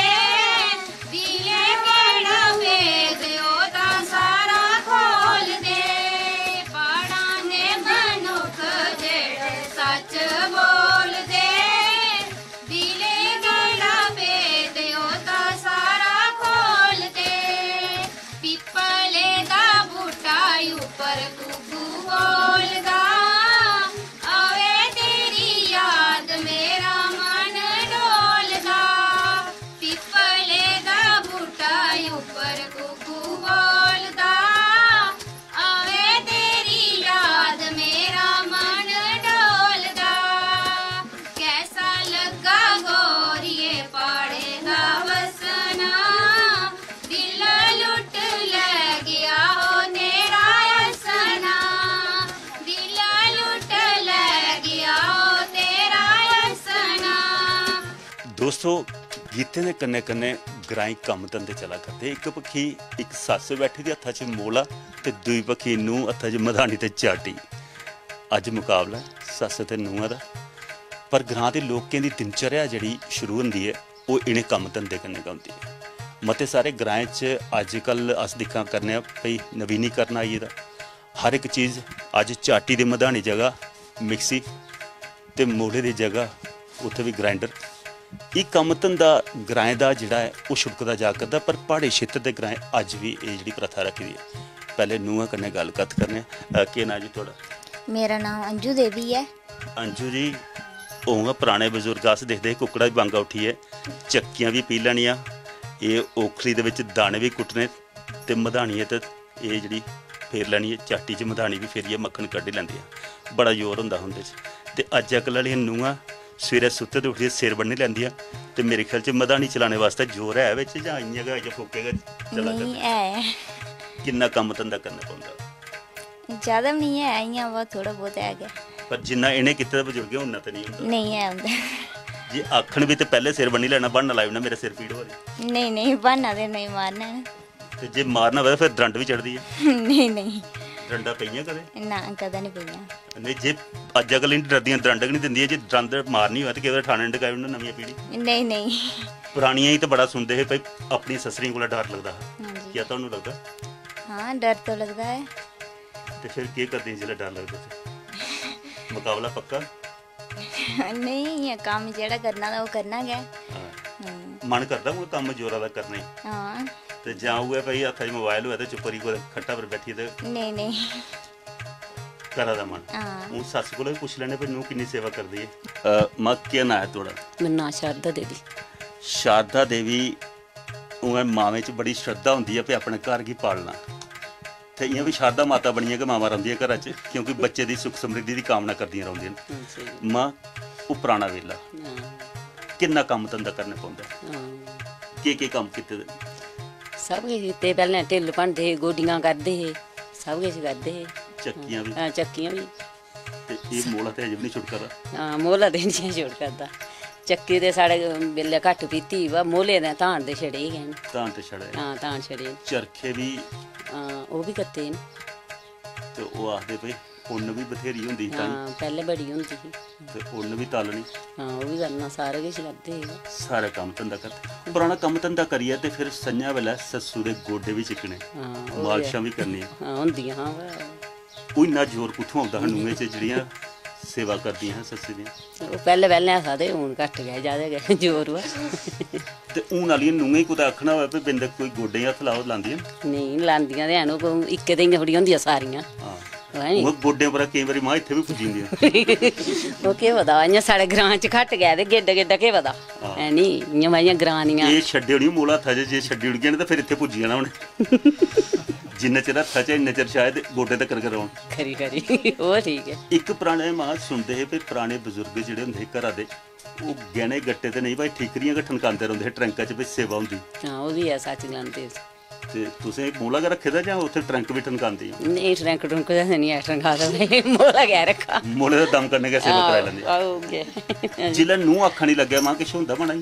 दिले केड़ा भेद ओ तां सारा खोल दे। पहाड़ां दे मनुख जेड़े सच बोलदे दिले केड़ा भेद ओ तां सारा खोल दे। पिपले दा बूटा उपर कुकू बोलदा आवे तेरी याद मेरा मन डोलदा। पिपले दा बूटा उपर कुकू बोलदा आवे तेरी याद मेरा मन डोलदा। कैसा लगा गोरिए पाड़े दा वसना दिल लुट ले गया ओ तेरा असना, दिल लुट ले गया ओ तेरा असना। दोस्तों गीतें के कन्ने कन्ने ग्राईं कम धंधे चला करते। एक पक्षी एक सस बैठी दी हत्था च मोला ते दूई पक्षी नूंह हत्था च मधानी ते चाटी। अज मुकाबला सस ते नूंह दा। पर ग्रां दे लोकें दी दिनचर्या जिहड़ी शुरू हुंदी है वो इन्हें कम धंधे कन्नै गै हुंदी है। मते सारे ग्राएं च अजकल अस दिक्खा करने भई नवीनीकरण आई गेदा, हर एक चीज़ अज चाटी दे मधानी जगह मिक्सी ते मोले दी जगह उत्थे भी ग्राइंडर। ये कम धंधा ग्राएं दा जिहड़ा है वो छुड़कदा जा करदा। पर पहाड़ी क्षेत्र दे ग्राएं अज भी ये जिहड़ी प्रथा रखी दी है। पहले नूंहां कन्नै गल कत करने आ। केह् नाम जी थुआढ़ा? मेरा नाम अंजू देवी है। अंजू जी होगा पुराने बजुर्ग अस देखते कुकड़ा भी बांगा उठिए, चक्कियां भी पी लैनियां, ये ओखली दे विच दाने भी कुट्टने ते मधानिए ते ये जिहड़ी फेर लैनी है चाटी च मधानी भी फेरिए मक्खन कड्ढी लैंदी है। बड़ा जोर हुंदा हुंदे च। ते अजकल वालियां नूंहां सवेरे सुत्ते ते उठिए सिर बन्नी लैंदियां ते मेरे ख्याल च मधानी चलाने वास्ते जोर है विच जां इ'यां गै इ'यां फूके गै चला नहीं करदे? है, किन्ना कम्म धंधा करना पौंदा? ज्यादा भी नहीं है, इ'यां बहुत थोड़ा बहुत है गै। पर जिन्ना इन्हें कीते बजुर्गें उन्ना ते नहीं हुंदा। नहीं है उंदा। जे आखण भी ते पहले सिर बन्नी लैना, बहाना लाई ओड़ना मेरा सिर पीड़ हो रही। नहीं नहीं बहाना दे नहीं मारना है। ते जे मारना होवे फिर दरंड भी चढ़दी है। नहीं नहीं डंडा पईयां कदे? ना कदा नहीं पईयां। नहीं जे अजकल इन डरदियां दरंड गै नहीं दिंदियां, जे दरंड मारनी होवे ते केवल ठाणे डकाई ओड़ना नवीं पीढ़ी। नहीं नहीं। पुरानियां ही तो बड़ा सुनदे हे भाई अपनी ससरियां कोला डर लगदा हा। हाँ जी। क्या तुहानूं लगदा? हाँ डर तो लगता है। ते फिर केह् करदी जिसलै डर लगदा ते? मुकाबला पक्का? नहीं ये काम जेड़ा करना था वो करना गै। हाँ। हाँ। मन करदा कोई कम्म जोरा दा करने गी? हाँ। ते जां उ'ऐ भाई हत्था च मोबाइल होऐ ते चुप्प करियै कुदै खट्टा पर बैठियै ते नहीं नहीं। करा दा मन। हाँ। हून सस्स कोला भी पुछ लैने भाई नूंह किन्नी सेवा करदी है। मां केह् नांऽ है थुआढ़ा? मेरा नाम शारदा देवी। शारदा देवी उ'ऐ मावें च बड़ी श्रद्धा होंदी है भाई अपने घर गी पालना, ਤੇ ਇਹ ਵੀ ਸ਼ਾਰਦਾ ਮਾਤਾ ਬਣੀਆਂ ਕਿ ਮਾਵਾਂ ਰਹਿੰਦੀਆਂ ਘਰਾਂ 'ਚ ਕਿਉਂਕਿ ਬੱਚੇ ਦੀ ਸੁੱਖ ਸਮਰਿੱਧੀ ਦੀ ਕਾਮਨਾ ਕਰਦੀਆਂ ਰਹਿੰਦੀਆਂ ਨੇ। ਹਾਂ, ਸਹੀ। ਮਾਂ ਉਹ ਪੁਰਾਣਾ ਵੇਲਾ ਹਾਂ, ਕਿੰਨਾ ਕੰਮ ਧੰਦਾ ਕਰਨਾ ਪੈਂਦਾ, ਹਾਂ। ਕੀ ਕੀ ਕੰਮ ਕੀਤੇ ਦੇ? ਸਭ ਕੁਝ ਕੀਤੇ, ਪਹਿਲਾਂ ਢਿੱਲ ਭੰਨਦੇ, ਗੋਡੀਆਂ ਕਰਦੇ ਸੀ, ਸਭ ਕੁਝ ਕਰਦੇ ਸੀ। ਚੱਕੀਆਂ ਵੀ ਹਾਂ, ਚੱਕੀਆਂ ਵੀ। ਤੇ ਇਹ ਮੋਲਾ ਤੇ ਅਜੇ ਵੀ ਨਹੀਂ ਛੁਟਕਾਰਾ। ਹਾਂ, ਮੋਲਾ ਦੇ ਨਹੀਂ ਛੋੜ ਕਰਦਾ। ਚੱਕੀ ਦੇ ਸਾਡੇ ਵੇਲੇ ਘੱਟ ਪੀਤੀ ਵਾ, ਮੋਲੇ ਨੇ ਧਾਨ ਦੇ ਛੜੇ ਗਏ ਨੇ। ਤਾਂ ਤੇ ਛੜੇ ਹਾਂ, ਧਾਨ ਛੜੇ। ਚਰਖੇ ਵੀ ਹਾਂ, ਉਹ ਵੀ ਕੱਤੇ ਨੇ। ਤੇ ਉਹ ਆਖਦੇ ਪਏ ਉੱਨ ਵੀ ਬਥੇਰੀ ਹੁੰਦੀ ਸੀ ਤਾਂ ਹਾਂ, ਪਹਿਲੇ ਬੜੀ ਹੁੰਦੀ ਸੀ। ਤੇ ਉੱਨ ਵੀ ਤਾਲਣੀ, ਹਾਂ, ਉਹ ਵੀ ਕਰਨਾ, ਸਾਰਾ ਕੁਝ ਕਰਦੇ ਸੀ। ਸਾਰਾ ਕੰਮ ਧੰਦਾ ਕਰਦੇ। ਪੁਰਾਣਾ ਕੰਮ ਧੰਦਾ ਕਰੀਏ ਤੇ ਫਿਰ ਸੰਨਿਆ ਵੇਲੇ ਸੱਸੂ ਦੇ ਗੋਡੇ ਵੀ ਚਿਕਣੇ, ਹਾਂ, ਉਹ ਮਾਲਸ਼ਾਂ ਵੀ ਕਰਨੀਆਂ। ਹਾਂ, ਹੁੰਦੀਆਂ। ਹਾਂ, ਵਾ- ਉਹ ਇੰਨਾ ਜ਼ੋਰ ਕਿੱਥੋਂ ਆਉਂਦਾ ਹਨੂਏ 'ਚ ਜਿਹੜੀਆਂ ਸੇਵਾ ਕਰਦੀਆਂ ਸੱਸੇ ਦੀਆਂ। ਉਹ ਪਹਿਲੇ ਪਹਿਲੇ ਸਾਡੇ ਹੁਣ ਘੱਟ ਗਿਆ, ਜ਼ਿਆਦਾ ਗਿਆ ਜ਼ੋਰ ਵਾ। ਤੇ ਊਨ ਵਾਲੀਆਂ ਨੂੰਹਾਂ ਹੀ ਕੋਈ ਆਖਣਾ ਹੋਵੇ ਵੀ ਬਿੰਦ ਕੋਈ ਗੋਡੇ ਹੱਥ ਲਾਓ ਲਾਉਂਦੀਆਂ। ਨਹੀਂ ਲਾਂਦੀਆਂ ਤੇ ਹਨ, ਉਹ ਇੱਕੇ ਤੇ ਥੋੜੀਆਂ ਹੁੰਦੀਆਂ ਸਾਰੀਆਂ। ਹਾਂ, ਹੈ ਨੀ? ਉਹ ਗੋਡਿਆਂ ਪਰ ਕਈ ਵਾਰੀ ਮਾਂ ਇੱਥੇ ਵੀ ਪੁੱਜੀ ਹੁੰਦੀਆਂ। ਉਹ ਕੀ ਪਤਾ ਇਆਂ ਸਾਡੇ ਗ੍ਰਾਂ ਚ ਘੱਟ ਗਿਆ ਤੇ ਗੇਡਾ ਗੇਡਾ ਕੀ ਪਤਾ ਹੈ ਨਹੀਂ ਇਆਂ ਮਾਈਆਂ ਗ੍ਰਾਂ ਦੀਆਂ। ਇਹ ਛੱਡੇ ਹੋਣੀ ਮੋਲਾ ਹੱਥਾਂ 'ਚ, ਜੇ ਛੱਡੀ ਉੜ ਗਏ ਨੇ ਤਾਂ ਫਿਰ ਇੱਥੇ ਪੁੱਜੀ ਜਾਣਾ ਉਹਨੇ। ਜਿੰਨਾ ਚਿਰ ਹੱਥਾਂ 'ਚ ਇੰਨਾ ਚਿਰ ਸ਼ਾਇਦ ਗੋਡੇ ਤੱਕ ਕਰਾਉਣ। ਖਰੀ ਖਰੀ, ਉਹ ਠੀਕ ਹੈ। ਇੱਕ ਪੁਰਾਣੇ ਮਾਂ ਸੁਣਦੇ ਸੀ ਵੀ ਪੁਰਾਣੇ ਬਜ਼ੁਰਗ ਜਿਹੜੇ ਹੁੰਦੇ ਸੀ ਘਰਾਂ ਦੇ, ਉਹ ਗਹਿਣੇ ਗੱਟੇ ਤੇ ਨਹੀਂ ਭਾਈ ਠੀਕਰੀਆਂ ਗੱਠਣ ਕਾਂਦੇ ਰਹਿੰਦੇ ਸੀ ਟਰੰਕਾਂ 'ਚ ਵੀ ਸੇਵਾ ਹੁੰਦੀ। ਹਾਂ, ਉਹ ਵੀ ਹੈ ਸੱਚ ਲਾਂਦੇ। ਤੇ ਤੁਸੀਂ ਮੋਲਾ ਗਾ ਰੱਖੇ ਦਾ ਜਾਂ ਉੱਥੇ ਟਰੰਕ ਵੀ ਟਨਕਾਉਂਦੇ ਆ? ਨਹੀਂ ਟਰੰਕ ਟਰੰਕ ਦਾ ਨਹੀਂ ਹੈ, ਟਰੰਕਾ ਦਾ ਮੋਲਾ ਗਿਆ ਰੱਖਾ। ਮੋਲੇ ਦਾ ਦਮ ਕਰਨੇ ਕੇ ਸੇਵਾ ਕਰਾ ਲੈਂਦੇ। ਆਉਗੇ ਜਿਲੇ ਨੂੰ ਅੱਖਾਂ ਨਹੀਂ ਲੱਗਿਆ ਮਾਂ ਕਿਛ ਹੁੰਦਾ ਬਣਾਈ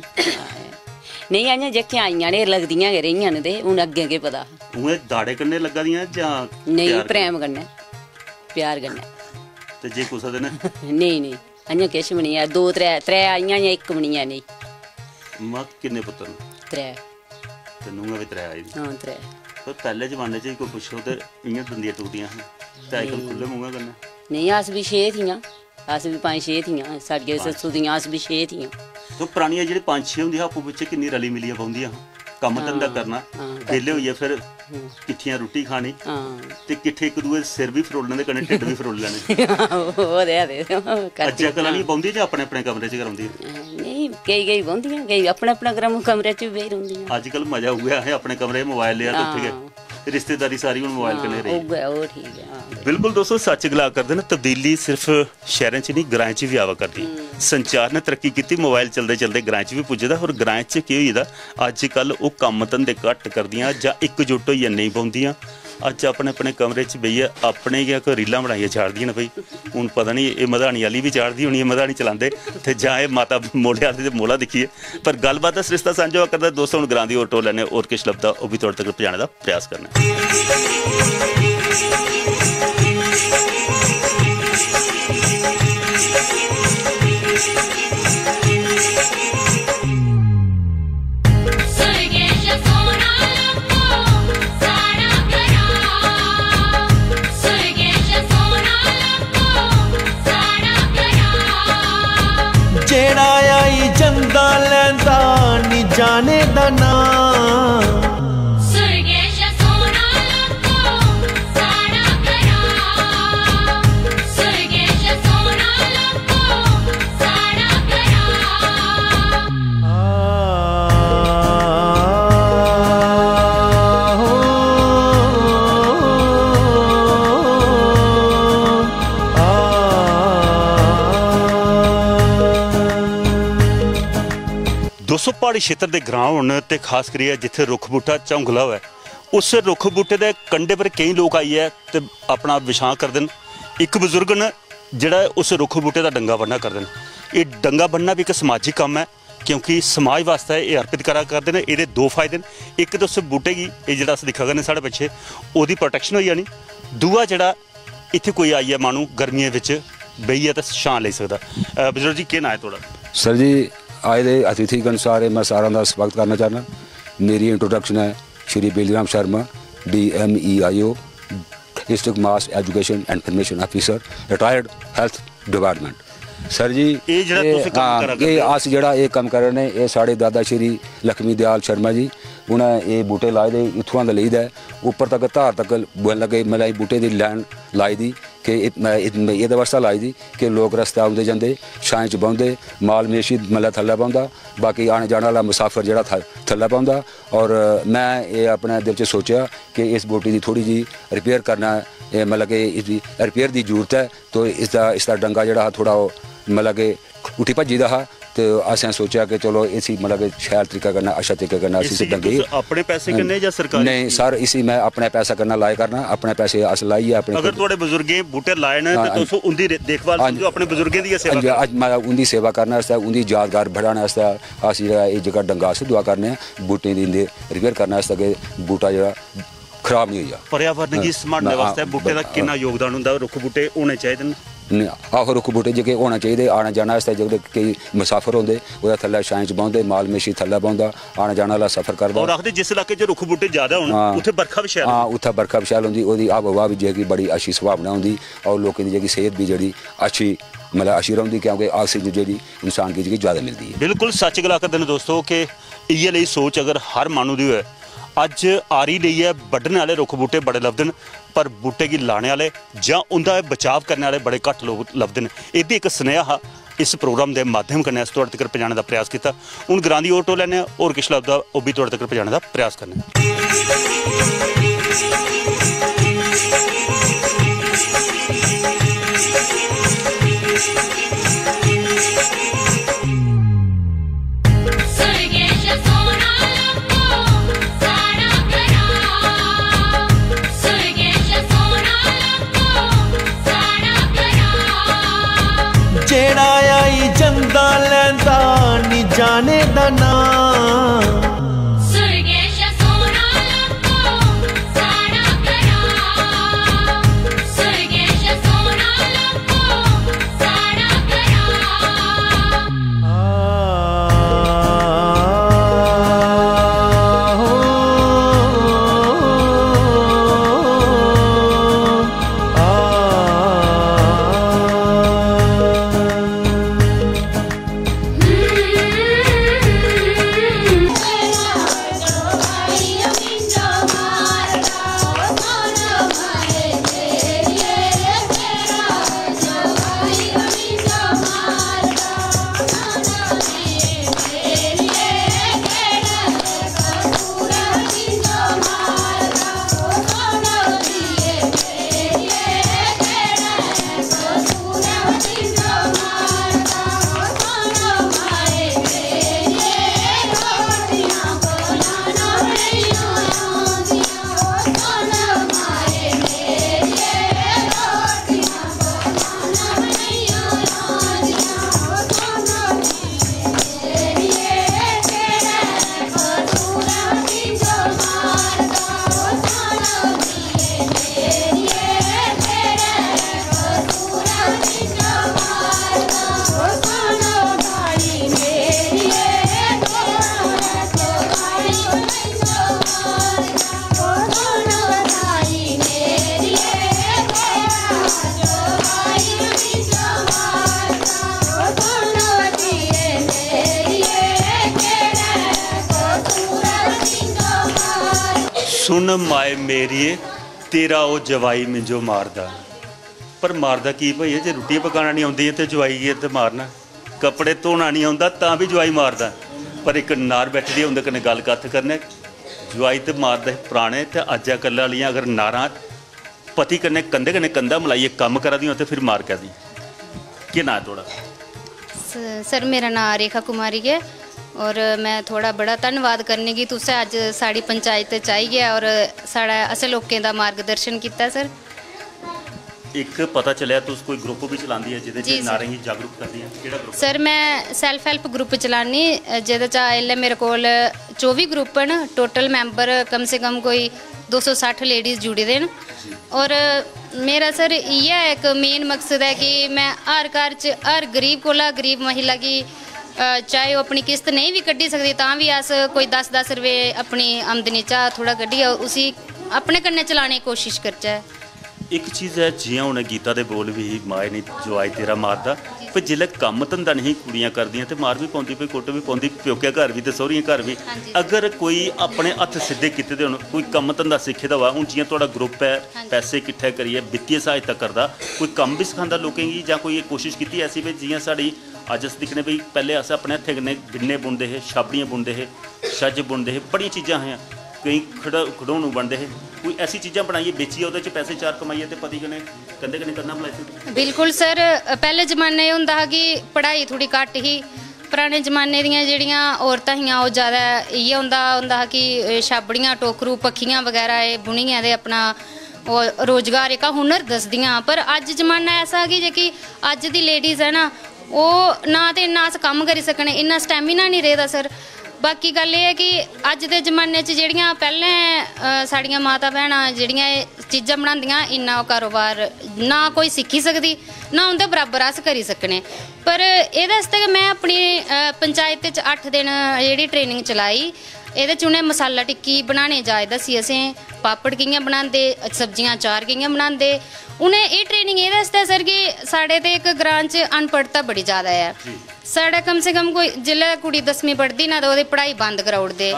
ਨਹੀਂ ਆਈਆਂ ਜੇ ਆਈਆਂ ਨੇ ਲੱਗਦੀਆਂ ਗਏ ਰਹੀਆਂ ਨੇ ਤੇ ਹੁਣ ਅੱਗੇ ਅੱਗੇ ਪਤਾ। ਉਹ ਦਾੜੇ ਕੰਨੇ ਲੱਗਾ ਦੀਆਂ ਜਾਂ ਨਹੀਂ ਪਿਆਰ ਪ੍ਰੇਮ ਕਰਨਾ, ਪਿਆਰ ਕਰਨਾ। ਤੇ ਜੇ ਕੁਛ ਦੇ ਨੇ ਨਹੀਂ ਨਹੀਂ ਆਈਆਂ ਕਿਛ ਵੀ ਨਹੀਂ ਆ, ਦੋ ਤਰੇ ਤਰੇ ਆਈਆਂ ਜਾਂ ਇੱਕ ਬਣੀਆਂ ਨਹੀਂ। ਮਾਂ ਕਿੰਨੇ ਪੁੱਤਰ ਨੇ? ਤਰੇ। ਤੇ ਨੂੰਹਾਂ ਵੀ ਤਰੇ ਆਈ ਦੀ। ਹਾਂ, ਤਰੇ। ਪਰ ਪਹਿਲੇ ਜ਼ਮਾਨੇ 'ਚ ਕੋਈ ਪੁੱਛੋ ਤੇ ਇੰਨੀਆਂ ਦੰਦੀਆਂ ਟੁੱਟਦੀਆਂ ਹਨ ਤੇ ਅੱਜ ਕੱਲ੍ਹ ਖੁੱਲੇ ਮੂੰਹਾਂ ਕਰਨਾ। ਨਹੀਂ ਅਸ ਵੀ ਛੇ ਥੀਆਂ, ਅਸ ਵੀ ਪੰਜ ਛੇ ਥੀਆਂ, ਸਾਡੀਆਂ ਸੱਸੂ ਦੀਆਂ ਅਸ ਵੀ ਛੇ ਥੀਆਂ। ਤੇ ਪੁਰਾਣੀਆਂ ਜਿਹੜੇ ਪੰਜ ਛੇ ਹੁੰਦੀਆਂ ਆਪੋ ਵਿੱਚ ਕਿੰਨੀ ਰਲੀ ਮਿਲੀਆਂ ਪਾਉਂਦੀਆਂ, ਕੰਮ ਧੰਦਾ ਕਰਨਾ, ਵਿਹਲੇ ਹੋਈਏ ਫਿਰ ਕਿੱਠੀਆਂ ਰੋਟੀ ਖਾਣੀ ਹਾਂ, ਤੇ ਕਿੱਠੇ ਇੱਕ ਦੂਏ ਸਿਰ ਵੀ ਫਰੋਲ ਲੈਂਦੇ ਕਨੇ ਢਿੱਡ ਵੀ ਫਰੋਲ ਲੈਣੇ। ਉਹ ਦੇ ਦੇ ਅੱਜ ਕੱਲ੍ਹ ਵਾਲੀ ਪਾਉਂਦੀ ਜਾਂ ਆਪਣੇ ਆਪਣੇ ਕਮਰੇ 'ਚ ਕਰਾਉਂਦੀ? ਨਹੀਂ ਕਈ ਕਈ ਬੰਦੀਆਂ, ਕਈ ਆਪਣਾ ਆਪਣਾ ਗਰਮ ਕਮਰੇ 'ਚ ਵੀ ਰਹਿੰਦੀਆਂ। ਅੱਜ ਕੱਲ੍ਹ ਮਜ਼ਾ ਹੋਇਆ ਹੈ ਆਪਣੇ ਕਮਰੇ ਮੋਬਾਈਲ ਲਿਆ ਤੇ ਉੱਥੇ ਗਏ, ਰਿਸ਼ਤੇਦਾਰੀ ਸਾਰੀ ਹੁਣ ਮੋਬਾਈਲ ਕਨੇ ਰਹੀ। ਉਹ ਗਿਆ, ਉਹ ਠੀਕ ਹੈ। ਹਾਂ, ਬਿਲਕੁਲ ਦੋਸਤੋ, ਸੱਚ ਗਲਾ ਕਰਦੇ ਨੇ, ਤਬਦੀਲੀ ਸਿਰਫ ਸ਼ਹਿਰਾਂ 'ਚ ਨਹੀਂ ਗ੍ਰਾਂ 'ਚ ਵੀ ਆਵਾ ਕਰਦੀ। ਸੰਚਾਰ ਨੇ ਤਰੱਕੀ ਕੀਤੀ, ਮੋਬਾਈਲ ਚਲਦੇ ਚਲਦੇ ਗ੍ਰਾਂ 'ਚ ਵੀ ਪੁੱਜਦਾ। ਹੋਰ ਗ੍ਰਾਂ 'ਚ ਕੀ ਹੋਈਦਾ ਅੱਜ ਕੱਲ੍ਹ ਉਹ ਕੰਮ ਧੰਦੇ ਘੱਟ ਕਰਦੀਆਂ ਜਾਂ ਇਕਜੁੱਟ ਹੋਈਆਂ ਨਹੀਂ ਪਾਉਂਦੀਆਂ। ਅੱਜ ਆਪਣੇ ਆਪਣੇ ਕਮਰੇ 'ਚ ਬਈਏ ਆਪਣੇ ਜਾਂ ਕੋਈ ਰੀਲਾਂ ਬਣਾਈਆਂ ਚਾੜਦੀਆਂ ਨੇ ਬਈ। ਹੁਣ ਪਤਾ ਨਹੀਂ ਇਹ ਮਧਾਣੀ ਵਾਲੀ ਵੀ ਚਾੜਦੀ ਹੋਣੀ, ਇਹ ਮਧਾਣੀ ਚਲਾਉਂਦੇ ਤੇ ਜਾਂ ਇਹ ਮਾਤਾ ਮੋਲੇ ਵਾਲੇ ਦੇ ਮੋਲਾ ਦਿਖੀਏ। ਪਰ ਗੱਲਬਾਤ ਦਾ ਸਰਿਸ਼ਤਾ ਸਾਂਝਾ ਕਰਦਾ ਦੋਸਤੋ। ਹੁਣ ਗ੍ਰਾਂ ਦੀ ਹੋਰ ਟੋਲ ਲੈਣੇ, ਹੋਰ ਕਿਸ ਲੱਭਦਾ ਉਹ ਵੀ ਤੁਹਾਡੇ ਤੱਕ ਪਹੁੰਚਾਉਣ ਦਾ ਪ੍ਰਯਾਸ ਕਰਨਾ। सुरगेश सोना लखो साड़ा करा, सुरगेश सोना लखो साड़ा करा। ਜਿਹੜਾ ਆਈ ਜੰਦਾ ਲੈਂਦਾ ਨੀ ਜਾਣੇ ਦਾ ਨਾਂ। सुरगेश सोना लखो साड़ा करा, सुरगेश सोना लखो साड़ा करा। ਦੋਸਤੋ, ਪਹਾੜੀ ਖੇਤਰ ਦੇ ਗ੍ਰਾਂ ਹੋਣ ਤੇ ਖਾਸ ਕਰੀਏ ਜਿੱਥੇ ਰੁੱਖ ਬੂਟਾ ਝੌਂਗਲਾ ਹੋਇਆ, ਉਸ ਰੁੱਖ ਬੂਟੇ ਦੇ ਕੰਢੇ ਪਰ ਕਈ ਲੋਕ ਆਈ ਹੈ ਤੇ ਆਪਣਾ ਵਿਛਾਂ ਕਰਦੇ ਨੇ। ਇੱਕ ਬਜ਼ੁਰਗ ਨੇ ਜਿਹੜਾ ਉਸ ਰੁੱਖ ਬੂਟੇ ਦਾ ਡੰਗਾ ਬੰਨ੍ਹਣਾ ਕਰਦੇ ਨੇ। ਇਹ ਡੰਗਾ ਬੰਨ੍ਹਣਾ ਵੀ ਇੱਕ ਸਮਾਜਿਕ ਕੰਮ ਹੈ ਕਿਉਂਕਿ ਸਮਾਜ ਵਾਸਤੇ ਇਹ ਅਰਪਿਤ ਕਰਾ ਕਰਦੇ ਨੇ। ਇਹਦੇ ਦੋ ਫਾਇਦੇ ਨੇ, ਇੱਕ ਤਾਂ ਉਸ ਬੂਟੇ ਕੀ ਇਹ ਜਿਹੜਾ ਅਸੀਂ ਦਿਖਾ ਨੇ ਸਾਡੇ ਪਿੱਛੇ ਉਹਦੀ ਪ੍ਰੋਟੈਕਸ਼ਨ ਹੋਈ ਜਾਣੀ, ਦੂਆ ਜਿਹੜਾ ਇੱਥੇ ਕੋਈ ਆਈ ਹੈ ਮਾਨੂੰ ਗਰਮੀਆਂ ਵਿੱਚ ਬਈਆ ਤਾਂ ਛਾਂ ਲੈ ਸਕਦਾ। ਅਹ ਬਜ਼ੁਰਗ ਜੀ ਕੀ ਨਾਂ ਹੈ ਤੁਹਾਡਾ? सर जी आए दे अतिथिगण सारे मैं सारा का स्वागत करना चाहना। मेरी इंट्रोडक्शन है Shri Bilram Sharma, D M E I O, district mass education and information officer, retired health department. Sir ji ਇਹ ਜਿਹੜਾ ਤੁਸੀਂ ਕੰਮ हाँ ਕਰਾ ये ਕਰਦੇ ਹੋ। अस जड़ा ये कम कर रहे हैं ये साढ़े दादा श्री लक्ष्मी दयाल शर्मा जी उन्हें ये बूटे लाए दे इत्थों दा लईदा है ऊपर तक धार तक बोलन लगे मतलब बूटे की लैन लाई दी कि ये वास्ते लाई दी कि लोग रस्ते आउंदे जंदे छां च बौंदे माल मवेशी मतलब थल्ले पौंदा बाकी आने जाने वाला मुसाफिर जेह्ड़ा थल्ले पौंदा। और मैं ये अपने दिल च सोचा कि इस बूटी की थोड़ी जी रिपेयर करना मतलब कि इसकी रिपेयर की जरूरत है। तो इसका इसका डंगा जेह्ड़ा थोड़ा मतलब कि उठी भज्जी दा हा तो असें सोचा कि चलो इसी मतलब कि शैल तरीका करना अच्छा तरीका करना इसी डंगे अपने पैसे कन्नै या सरकारी? नहीं सर इसी मैं अपने पैसा करना लाए करना अपने पैसे अस लाइए अपने। अगर थोड़े बुजुर्गें बूटे लाए न तो तुस उंदी देखभाल समझो अपने बुजुर्गें दी सेवा अज मैं उंदी सेवा करने आस्तै उंदी यादगार बढ़ाने आस्तै अस जेह्ड़ा एह् जेह्का डंगा अस दुआ करने बूटें दी इंदे रिपेयर करने आस्तै कि बूटा जेह्ड़ा खराब नहीं होई जा। पर्यावरण गी संभालने वास्ते बूटे दा किन्ना योगदान हुंदा? रुक्ख बूटे होने चाहिदे न? आहो रुक्ख बूटे जेह्के होना चाहिदे आने जाने आस्तै जेह्ड़े केईं मुसाफिर होंदे ओह्दे थल्ले छां च बौंदे माल मवेशी थल्ले बौंदा आने जाने आह्ला सफर करदा। और आखदे जिस इलाके च रुक्ख बूटे ज्यादा होन उत्थे बरखा भी शैल हां उत्थे बरखा भी शैल होंदी ओह्दी आब हवा भी जेह्की बड़ी अच्छी सुभावना होंदी और लोकें दी जेह्की सेहत भी जेह्ड़ी अच्छी मतलब अच्छी रौंह्दी क्योंकि ऑक्सीजन जेह्ड़ी इंसान गी जेह्की ज्यादा मिलदी है। बिल्कुल सच गल्ल आखदे न दोस्तों कि इ'यै लेई सोच अगर हर माह्नू दी होए अज आरी लेइयै बड्ढने आह्ले रुक्ख बूटे बड़े लभदे न पर बूटे गी लाने आह्ले जां उंदा बचाव करने आह्ले बड़े घट्ट लोग लभदे न। एह्दी इक सनेहा हा इस प्रोग्राम के माध्यम कन्नै अस तुहाड़े तक्कर पजाने का प्रयास किया। हुण ग्रां दी होर टो लैने होर किश लभदा ओह् भी तुहाड़े तक्कर पजाने का प्रयास करने। जेड़ा आई जंदा लैंदा नी जाने दा नां सुन माए मेरिए तेरा ओ जवाई मिंजो मारदा पर मारदा की भई जे रुट्टी पकाना नहीं आउंदी ते जवाई गी ते मारना कपड़े धोना नहीं आउंदा तां भी जवाई मारदा पर एक नार बैठी दी उंदे कन्नै गल कत्थ करने जवाई ते मारदा पुराने ते अज्ज कल्लै आह्लियां अगर नारां पति कन्नै कंधे कन्नै कंधा मलाइयै कम्म करा दियां ते फिर मार करदी। केह् नां थोड़ा? सर मेरा नाम रेखा कुमारी है और मैं थोड़ा बड़ा धन्यवाद करने की तुसें अज साड़ी पंचायत च आइए और साढ़ा असें लोकें दा मार्गदर्शन किया। सर एक पता चलिया तुस कोई ग्रुप भी चलांदी है जिहदे च नारें गी जागरूक करदी है केड़ा ग्रुप? सर मैं सैल्फ हेल्प ग्रुप चलानी जिहदे च इसलै मेरे कोल चौबी ग्रुप न टोटल मैंबर कम से कम कोई दो सौ साठ लेडीज़ जुड़े दे न और मेरा सर इ'यै इक मेन मकसद है कि मैं हर घर च हर गरीब कोला गरीब महिला की चाहे वो अपनी किस्त नहीं भी कड्ढी सकदी तां भी अस कोई दस दस रुपये अपनी आमदनी चा थोड़ा कड्ढियै उसी अपने कन्नै चलाने की कोशिश करचै। एक चीज़ है जियां उन्हें गीता दे बोल भी माए नहीं जवाई तेरा मारदा पर जिल्लै कम्म धंधा नहीं कुड़ियां करदियां ते मार भी पौंदी कोई कुट्ट भी पौंदी प्योके घर भी ते सौह्रियें घर भी अगर कोई अपने हत्थ सिद्धे कीते दे होन कोई कम्म धंधा सिक्खे दा होऐ हून जियां तुहाड़ा ग्रुप है पैसे किट्ठे करियै वित्तीय सहायता करदा कोई कम्म भी सखांदा लोकें गी जां कोई कोशिश कीती ऐसी भाई जियां साढ़ी अज्ज अस दिक्खने भाई पैह्ले अस अपने हत्थें कन्नै बिन्ने बुनदे हे छाबड़ियां बुनदे हे छज्ज बुनदे हे बड़ियां चीज़ां हियां केईं खड़ खड़ोनू बनदे हे कोई ऐसी चीज़ां बनाइयै बेचियै ओह्दे च पैसे चार कमाइयै ते पति कन्नै कंधे कन्नै करना भला बिल्कुल सर पैह्ले जमाने होंदा हा कि पढ़ाई थोड़ी घट्ट ही पराने जमाने दियां जेह्ड़ियां औरतां हियां ओह् ज़्यादा इ'यै होंदा होंदा हा कि छाबड़ियां टोकरू पक्खियां बगैरा एह् बुनियै ते अपना ओह् रोजगार इक हुनर दसदियां पर अज्ज जमाना ऐसा कि जेह्की अज्ज दी लेडीज़ है ना ओह् ना ते इन्ना अस कम्म करी सकने इन्ना स्टैमिना नहीं रेह्दा सर बाकी गल्ल एह् है कि अज्ज दे जमाने च जेह्ड़ियां पैह्लें साड़ियां माता भैनां जेह्ड़ियां चीज़ां बनांदियां इन्ना कारोबार ना कोई सिक्खी सकदी ना उं'दे बराबर अस करी सकने पर एह्दे आस्तै मैं अपनी पंचायत च अट्ठ दिन जेह्ड़ी ट्रेनिंग चलाई एह्दे च उ'नें मसाला टिक्की बनाने जाच दस्सी असें पापड़ कि'यां बनांदे सब्जियां अचार कि'यां बनांदे उ'नें एह् ट्रेनिंग एह्दे आस्तै सर कि साढ़े ते इक ग्रांऽ च अनपढ़ता बड़ी ज़्यादा ऐ साढ़े कम से कम कोई जिल्लै कुड़ी दसमीं पढ़दी ना ते ओह्दी पढ़ाई बंद कराई ओड़दे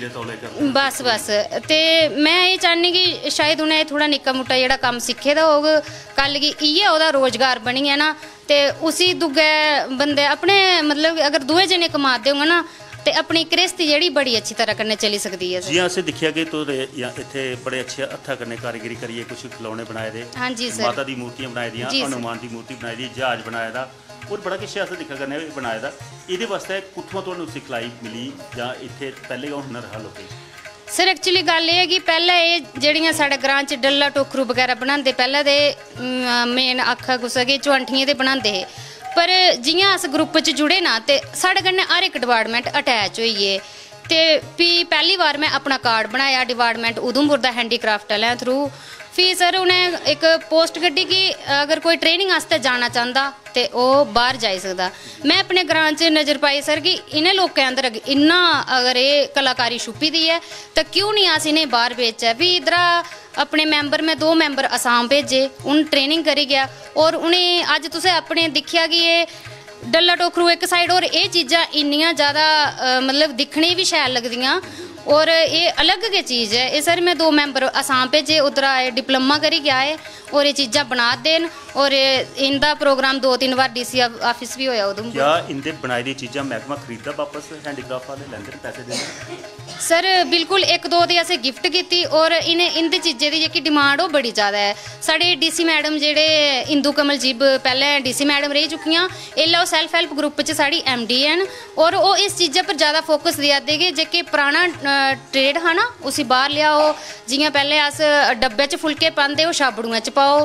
बस बस ते मैं एह् चाह्न्नी कि शायद उ'नें थोह्ड़ा निक्का मुट्टा जेह्ड़ा कम्म सिक्खे दा होग कल गी इ'यै ओह्दा रोजगार बनी जा ना ते उसी दुए बंदे अपने मतलब अगर दुए जने कमा दे होङन ना ते अपनी गृहस्थी जेह्ड़ी बड़ी अच्छी तरह कन्नै चली सकदी है जियां असें दिक्खेआ कि तुस इत्थे बड़े अच्छे हत्था कन्नै कारीगरी करियै कुछ खिलौने बनाए दे हां जी सर माता दी मूर्तियां बनाई दियां हनुमान दी मूर्ति बनाई दी जहाज बनाए दा और बड़ा किश अस दिक्खा करने बनाए दा एह्दे वास्ते कुत्थुआं तुहानूं सिखलाई मिली जां इत्थे पैह्ले गै हुनर हा लोकें सर एक्चुअली गल एह् है कि पैह्ले एह् जेह्ड़ियां साढ़े ग्रांऽ च डल्ला टोकरू बगैरा बनांदे पैह्ले ते मेन आखा कुसै कि चौंठियें ते बनांदे हे पर जियां अस ग्रुप च जुड़े ना ते साढ़े कन्नै हर इक डिपार्टमेंट अटैच होई गे ते फ्ही पैह्ली बार मैं अपना कार्ड बनाया डिपार्टमेंट उधमपुर दा हैंडीक्राफ्ट आह्लें थ्रू फ्ही सर उ'नें एक पोस्ट कड्ढी कि अगर कोई ट्रेनिंग आस्तै जाना चांह्दा ते ओह् बाहर जाई सकदा मैं अपने ग्रांऽ च नज़र पाई सर कि इ'नें लोकें अंदर इन्ना अगर एह् कलाकारी छुप्पी दी ऐ ते क्यों नहीं अस इ'नें बाहर भेजचै फ्ही इद्धरा अपने मैंबर में दो मैंबर असाम भेजे उन ट्रेनिंग करी गया और उ'नें अज्ज तुसें अपने दिक्खेआ कि एह् डल्ला टोकरू इक साइड और एह् चीज़ां इन्नियां ज़्यादा मतलब दिक्खने बी शैल लगदियां और एह् अलग गै चीज़ है एह् सर मैं दो मैंबर असाम भेजे उद्धरा डिप्लोमा करी गया है और ये चीज़ां बना दे न और इंदा प्रोग्राम दो तीन बार डीसी ऑफिस भी होया उधमपुर क्या इंदे बनाई दी चीज़ां महकमा खरीददा वापस हैंडीक्राफ्ट वाले लैंदे पैसे देंदे सर बिल्कुल एक दो ते असें गिफ्ट कीती और इन्हें इंदी चीज़ें दी जेह्की डिमांड ओह् बड़ी ज़्यादा है साढ़े डीसी मैडम जेह्ड़े इंदू कमल जीब पैह्ले डीसी मैडम रेही चुकियां एल्लै ओह् सैल्फ हैल्प ग्रुप च साढ़ी एमडी हैन और ओह् इस चीज़ा पर ज़्यादा फोकस देआ दे कि जेह्के पराना ट्रेड हा ना उसी बाहर लेआओ जियां पैह्ले अस डब्बे च फुलके पांदे ओह् छाबड़ुएं च पाओ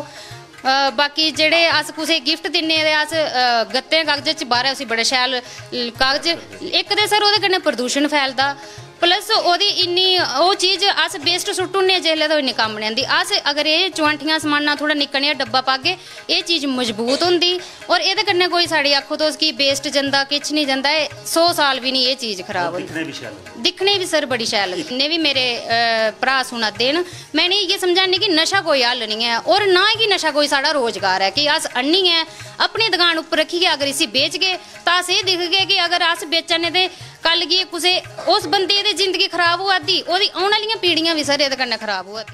बाकी जेह्ड़े अस कुसै गिफ्ट दिन्ने ते अस गत्ते कागज च बाहर उसी बड़े शैल कागज इक ते सर ओह्दे कन्नै प्रदूषण फैलदा प्लस ओह्दी इन्नी ओह् चीज़ अस वेस्ट सुट्टी ओड़ने जिसलै तो इन्नी कम्म नहीं आंदी अस अगर एह् चौंठियां समाना थोड़ा निक्का नेहा डब्बा पागे एह् चीज़ मजबूत होंदी और एह्दे कन्नै कोई साढ़ी आखो तुस कि वेस्ट जंदा किश नहीं जंदा एह् सौ साल भी नहीं एह् चीज़ खराब होंदी दिक्खने भी सर बड़ी शैल लगदी इन्ने भी मेरे भ्राऽ सुना दे न मैं इ'नें इ'यै समझानी कि नशा कोई हल नहीं है और ना कि नशा कोई साढ़ा रोजगार है कि अस आह्नियै अपनी दुकान उप्पर रखियै अगर इसी बेचगे तां अस एह् दिखगे कि अगर अस बेचने ते कल गी कुसै उस बंदे दी जिंदगी खराब होआ दी ओह्दी औने आह्लियां पीढ़ियां भी सर एह्दे कन्नै खराब होआ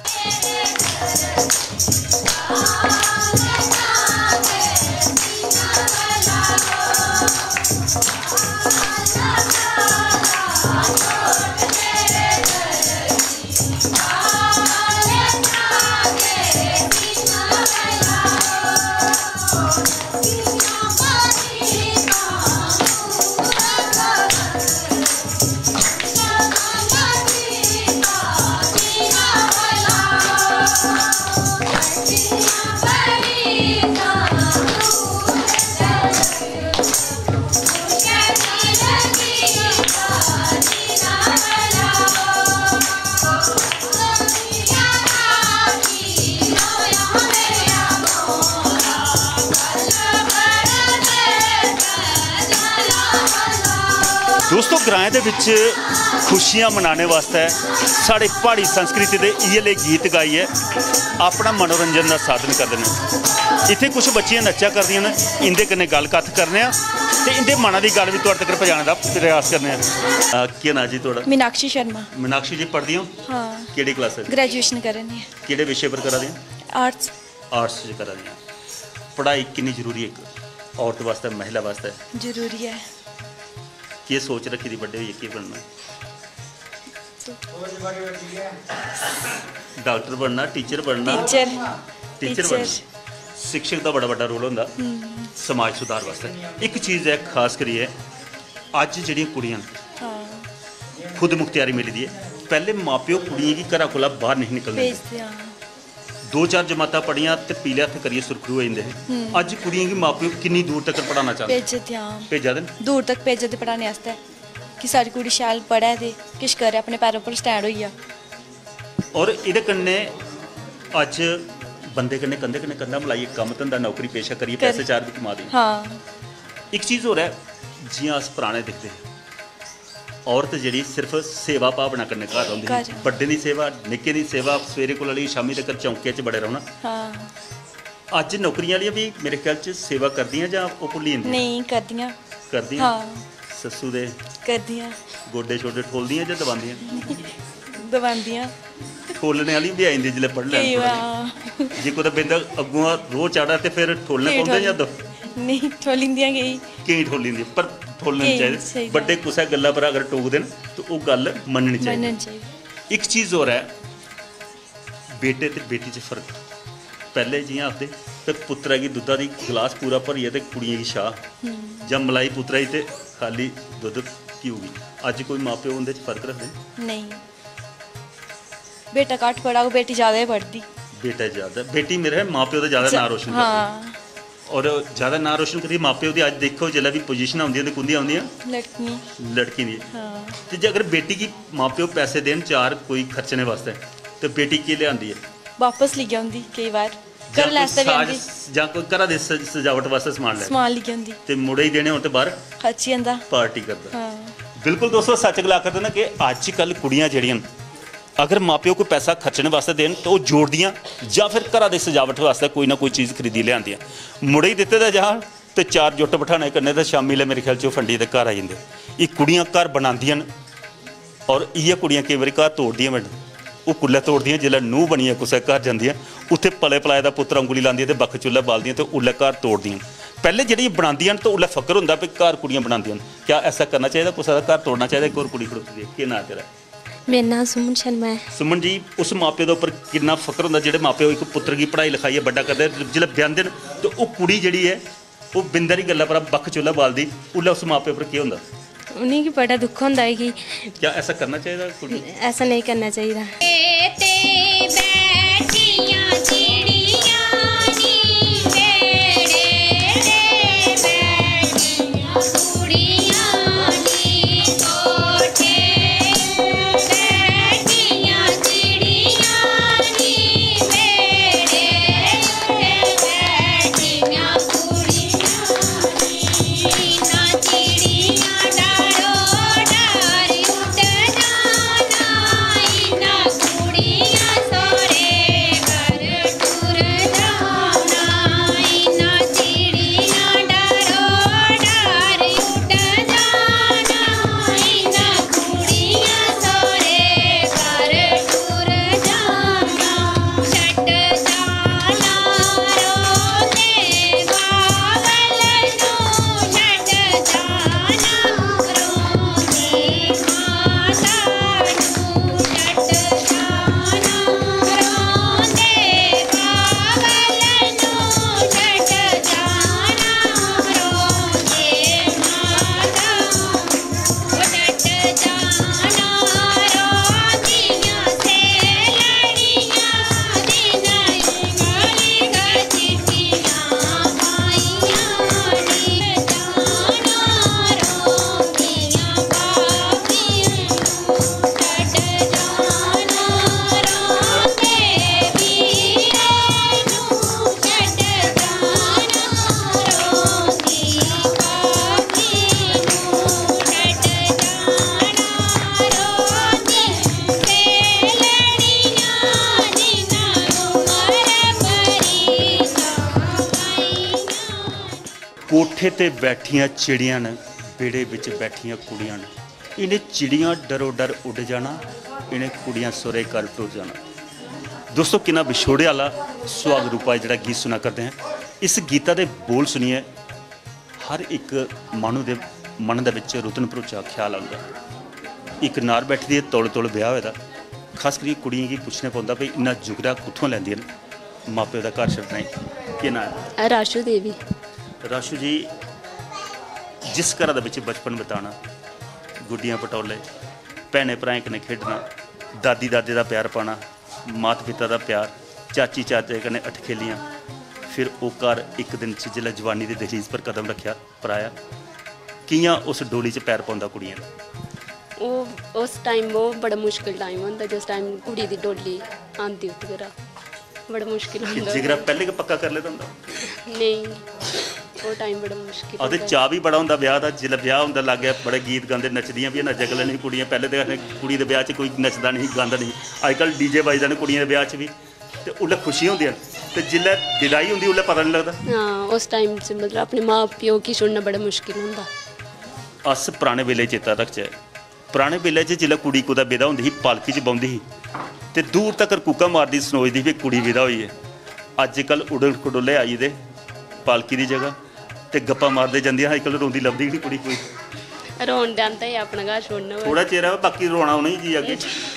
Bye. दोस्तों ग्राएं दे विच खुशियां मनाने वास्ते साढ़े पहाड़ी संस्कृति दे इये गीत गाइए अपना मनोरंजन का साधन करते हैं। इत्थे कुछ बच्चियां नच्चा करदियां ने, इंदे कन्नै गल कत्थ करने ते इंदे मना दी गल भी तुहाडे तक पहुंचाने का प्रयास करने आ। क्या नाम जी तुहाडा? मीनाक्षी शर्मा। मीनाक्षी जी पढ़दी हो? हाँ। केड़ी क्लास है? ग्रेजुएशन करनी है। केड़े विषय पर करा दियां? आर्ट्स। आर्ट्स च करा दियां। पढ़ाई कितनी जरूरी है एक औरत वास्ते, महिला वास्ते? जरूरी है। क्या सोच रखी थी बड़े होइए की बनना? डॉक्टर बनना, टीचर बनना? टीचर टीचर बनना। शिक्षक का बड़ा बड़ा रोल होंदा समाज सुधार वास्ते। एक चीज़ है खास करिए अज जिहड़ियां कुड़ियां खुद मुख्तियारी मिली दी है। पहले माँ प्यो कुड़ियां की घरा कोला बाहर नहीं निकलदे, दो चार जमात पढ़ियां तो पीले हत्थ करिए सुरखरू हो जाते हैं। अज कुड़ियां की माँ प्यो कितनी दूर तक पढ़ाना चाहते? भेजदे हां, भेजा दे दूर तक भेजदे पढ़ाने वास्ते कि सारी कुड़ी शैल पढ़े ते किश करे, अपने पैरों पर स्टैंड होई जा। और इहदे कन्नै अज बंदे कन्नै कंधे कन्नै कंधा मिलाइयै कम्म धंधा नौकरी पेशा करिए पैसे चार भी कमा दी। हाँ। एक चीज़ होर है, जियां अस पुराने दिखते औरत जिहड़ी सिर्फ सेवा भावना कन्नै घर रौंदी ही, बड्डे दी सेवा, निक्के दी सेवा, सवेरे कोला लेइयै शामी तक चौंके च बड़े रौहना। हाँ। अज नौकरियां आह्लियां भी मेरे ख्याल च सेवा करदियां जां ओह भुल्ली जंदियां? नहीं करदियां। करदियां? हाँ। सस्सू दे करदियां गोडे छोटे ठोलदियां जां दबांदियां? दबांदियां। ठोलने वाली भी आई जंदी जिसलै पढ़ लैन, जे कुदै बिंद अग्गों रोह चाढ़ा ते फिर ठोलने पौंदे जां नहीं ठोलिंदियां केईं केईं ठोलिंदियां, पर ठोलने चाहिए। बड्डे कुसै गल्ला पर अगर टोकदे न तो वो गल मननी चाहिए। एक चीज़ होर है, बेटे ते बेटी च फर्क। पहले जियां आखदे ते पुत्तरा गी दुद्धा दी गिलास पूरा भरिए ते कुड़ियें गी शाह, जां मलाई पुत्तरा गी ते खाली दुद्ध घ्यू गी। अज कोई माँ प्यो उंदे च फर्क रखदे? नहीं। बेटा घट्ट पढ़ा, बेटी ज़्यादा पढ़ती। बेटा ज़्यादा, बेटी मेरे माँ प्यो का ज़्यादा नाम रोशन करती और ज़्यादा नाम रोशन करिए माँ प्यो की। अज देखो जिसलै भी पोजीशन आउंदियां ते कुंदियां आउंदियां लड़की लड़की दी। हाँ। ते जे अगर बेटी की माँ प्यो पैसे देन चार कोई खर्चने वास्ते तो बेटी की लियांदी है? वापस लिखी आउंदी कई बार, घर लैस्ते भी आंदी जां कोई घरा दे सजावट वास्ते समान ले समान लिखी आउंदी ते मुड़े ही देने होण ते बाहर खर्ची आंदा, पार्टी करदा। हाँ। बिल्कुल दोस्तों सच गल आखदे ना कि अजकल कुड़ियां जेहड़ियां अगर माँ प्यो को पैसा खर्चने वास्ते देन तो वह जोड़दियाँ जां फिर घरा दे सजावट वास्ते कोई ना कोई चीज़ खरीदी लियांदियां। मुड़े ही दिते दे जहां ते चार जुट बिठाने कन्नै ते शामी ले मेरे ख्याल च फंडी ते घर आई जंदे। ये कुड़ियां घर बनांदियां और इ'यै कुड़ियां केईं बारी घर तोड़दियां मैडम, वो कुल्ले तोड़दियां जिसलै नूंह बनियै कुसै घर जंदियां उत्थे पले पलाए दा पुत्तर उंगली लांदियां ते बक्ख चुल्ला बालदियां ते उल्लै घर तोड़दियां। पहले जेह्ड़ी बनांदियां तो उल्लै फकर होंदा भी घर कुड़ियां बनांदियां। क्या ऐसा करना चाहिए, कुसै दा घर तोड़ना चाहिए? एक होर कुड़ी खड़ोती दी, केह् नांऽ तेरा? मेरा नाम सुमन शर्मा है। सुमन जी, उस माँ प्यो के उपर कितना फकर होंदा जेह्ड़े माँ प्यो एक पुत्र की पढ़ाई लिखाई बड्डा करदे, जिसलै ब्याहंदे न तो वो कुड़ी जिहड़ी है वो बिंदे दी गल्ला पर बक्ख चुल्ला बालदी, उल्लै उस माँ प्यो पर केह् होंदा? उन्हीं की बड़ा दुख होंदा है कि क्या ऐसा करना चाहिए कुड़ी? ऐसा नहीं करना चाहिए। ਕੋਠੇ ਤੇ ਬੈਠੀਆਂ ਚਿੜੀਆਂ ਨੇ, ਵਿਹੜੇ ਵਿੱਚ ਬੈਠੀਆਂ ਕੁੜੀਆਂ ਨੇ, ਇਹਨੇ ਚਿੜੀਆਂ ਡਰੋ ਡਰ ਉੱਡ ਜਾਣਾ, ਇਹਨੇ ਕੁੜੀਆਂ ਸੁਰੇ ਕਰ ਟੁਰ ਜਾਣਾ। ਦੋਸਤੋ ਕਿੰਨਾ ਵਿਛੋੜੇ ਵਾਲਾ ਸੁਹਾਗ ਰੂਪਾ ਜਿਹੜਾ ਗੀਤ ਸੁਣਾ ਕਰਦੇ ਹਾਂ। ਇਸ ਗੀਤਾਂ ਦੇ ਬੋਲ ਸੁਣੀਏ, ਹਰ ਇੱਕ ਮਾਨੂ ਦੇ ਮਨ ਦੇ ਵਿੱਚ ਰੁਤਨ ਭਰੋਚਾ ਖਿਆਲ ਆਉਂਦਾ। ਇੱਕ ਨਾਰ ਬੈਠਦੀ ਹੈ, ਤੋਲ ਤੋਲ ਵਿਆਹ ਹੋਇਆ, ਖਾਸ ਕਰੀ ਕੁੜੀਆਂ ਕੀ ਪੁੱਛਣਾ ਪੈਂਦਾ ਵੀ ਇੰਨਾ ਜੁਗਰਾ ਕਿੱਥੋਂ ਲੈਂਦੀਆਂ ਨੇ, ਮਾਪਿਓ ਦਾ ਘਰ ਛੱਡਣਾ ਹੀ ਕੀ ਨਾਂ ਹੈ? ਰਾਸ਼ੂ ਦੇਵੀ। ਰਾਸ਼ੂ ਜੀ, ਜਿਸ ਘਰ ਦੇ ਵਿੱਚ ਬਚਪਨ ਬਿਤਾਉਣਾ, ਗੁੱਡੀਆਂ ਪਟੋਲੇ, ਭੈਣੇ ਭਰਾਏ ਕਨੇ ਖੇਡਣਾ, ਦਾਦੀ ਦਾਦੇ ਦਾ ਪਿਆਰ ਪਾਣਾ, ਮਾਤਾ ਪਿਤਾ ਦਾ ਪਿਆਰ, ਚਾਚੀ ਚਾਚੇ ਕਨੇ ਅਠਖੇਲੀਆਂ, ਫਿਰ ਉਹ ਘਰ ਇੱਕ ਦਿਨ 'ਚ ਜਿਹੜਾ ਜਵਾਨੀ ਦੇ ਦਹਲੀਜ਼ ਪਰ ਕਦਮ ਰੱਖਿਆ ਪਰਾਇਆ, ਕਿਆਂ ਉਸ ਡੋਲੀ 'ਚ ਪੈਰ ਪਾਉਂਦਾ ਕੁੜੀਆਂ ਦਾ? ਉਹ ਉਸ ਟਾਈਮ ਉਹ ਬੜਾ ਮੁਸ਼ਕਿਲ ਟਾਈਮ ਹੁੰਦਾ, ਜਿਸ ਟਾਈਮ ਕੁੜੀ ਦੀ ਡੋਲੀ ਆਉਂਦੀ ਉੱਤੇ ਘਰ, ਬੜਾ ਮੁਸ਼ਕਿਲ ਕਿ ਹੁੰਦਾ। ਜਿਗਰਾ ਪਹਿਲੇ ਕਿ ਪੱਕਾ ਕਰ ਲੈਦਾ ਹੁੰਦਾ? ਨਹੀਂ, ਉਹ ਟਾਈਮ ਬੜਾ ਮੁਸ਼ਕਿਲ ਉਹਦੇ ਹੁੰਦਾ। ਚਾਅ ਵੀ ਬੜਾ ਹੁੰਦਾ ਵਿਆਹ ਦਾ, ਜਿੱਲੇ ਵਿਆਹ ਹੁੰਦਾ ਲੱਗ ਗਿਆ ਬੜੇ ਗੀਤ ਗਾਉਂਦੇ, ਨੱਚਦੀਆਂ ਵੀ ਨੱਚਿਆ ਕਰ ਨਹੀਂ ਕੁੜੀਆਂ। ਪਹਿਲੇ ਤਾਂ ਕੁੜੀ ਦੇ ਵਿਆਹ 'ਚ ਕੋਈ ਨੱਚਦਾ ਨਹੀਂ, ਗਾਉਂਦਾ ਨਹੀਂ, ਅੱਜ ਕੱਲ੍ਹ ਡੀਜੇ ਵੱਜਦੇ ਨੇ ਕੁੜੀਆਂ ਦੇ ਵਿਆਹ 'ਚ ਵੀ, ਤੇ ਉਹਲੇ ਖੁਸ਼ੀਆਂ ਹੁੰਦੀਆਂ, ਤੇ ਜਿੱਲੇ ਵਿਦਾਈ ਹੁੰਦੀ ਉਹਲੇ ਪਤਾ ਨਹੀਂ ਲੱਗਦਾ। ਹਾਂ, ਉਸ ਟਾਈਮ 'ਚ ਮਤਲਬ ਆਪਣੇ ਮਾਂ ਪਿਓ ਕੀ ਸੁਣਨਾ ਬੜਾ ਮੁਸ਼ਕਿਲ ਹੁੰਦਾ। ਅਸ ਪੁਰਾਣੇ ਵੇਲੇ ਚੇਤਾ ਰੱਖਿਆ, ਪੁਰਾਣੇ ਵੇਲੇ 'ਚ ਜਿੱਲੇ ਕੁੜੀ ਕੁਦਾ ਵਿਦਾ ਹੁੰਦੀ ਸੀ, ਪਾਲਕੀ 'ਚ ਬਾਉਂਦੀ ਸੀ, ਤੇ ਦੂਰ ਤੱਕ ਕੂਕਾ ਮਾਰਦੀ ਸੁਣੋਜਦੀ ਵੀ ਕੁੜੀ ਵਿਦਾ ਹੋਈ ਹੈ। ਅੱਜ ਕੱਲ੍ਹ ਉਡਣ ਖਡੋਲੇ ਆਈ ਦੇ ਪਾਲਕੀ ਦੀ ਜਗ੍ਹਾ, ਤੇ ਗੱਪਾਂ ਮਾਰਦੇ ਜਾਂਦੀਆਂ। ਅੱਜ ਕੱਲ੍ਹ ਰੋਂਦੀ ਲੱਭਦੀ ਨਹੀਂ ਕੁੜੀ ਕੋਈ, ਰੋਣ ਜਾਂਦਾ ਹੀ ਆਪਣਾ ਘਰ ਛੋੜਨਾ ਹੋਵੇ। ਥੋੜਾ ਚਿਹਰਾ ਬਾਕੀ ਰੋਣਾ ਹੋਣਾ ਹੀ ਜੀ ਅੱਗੇ।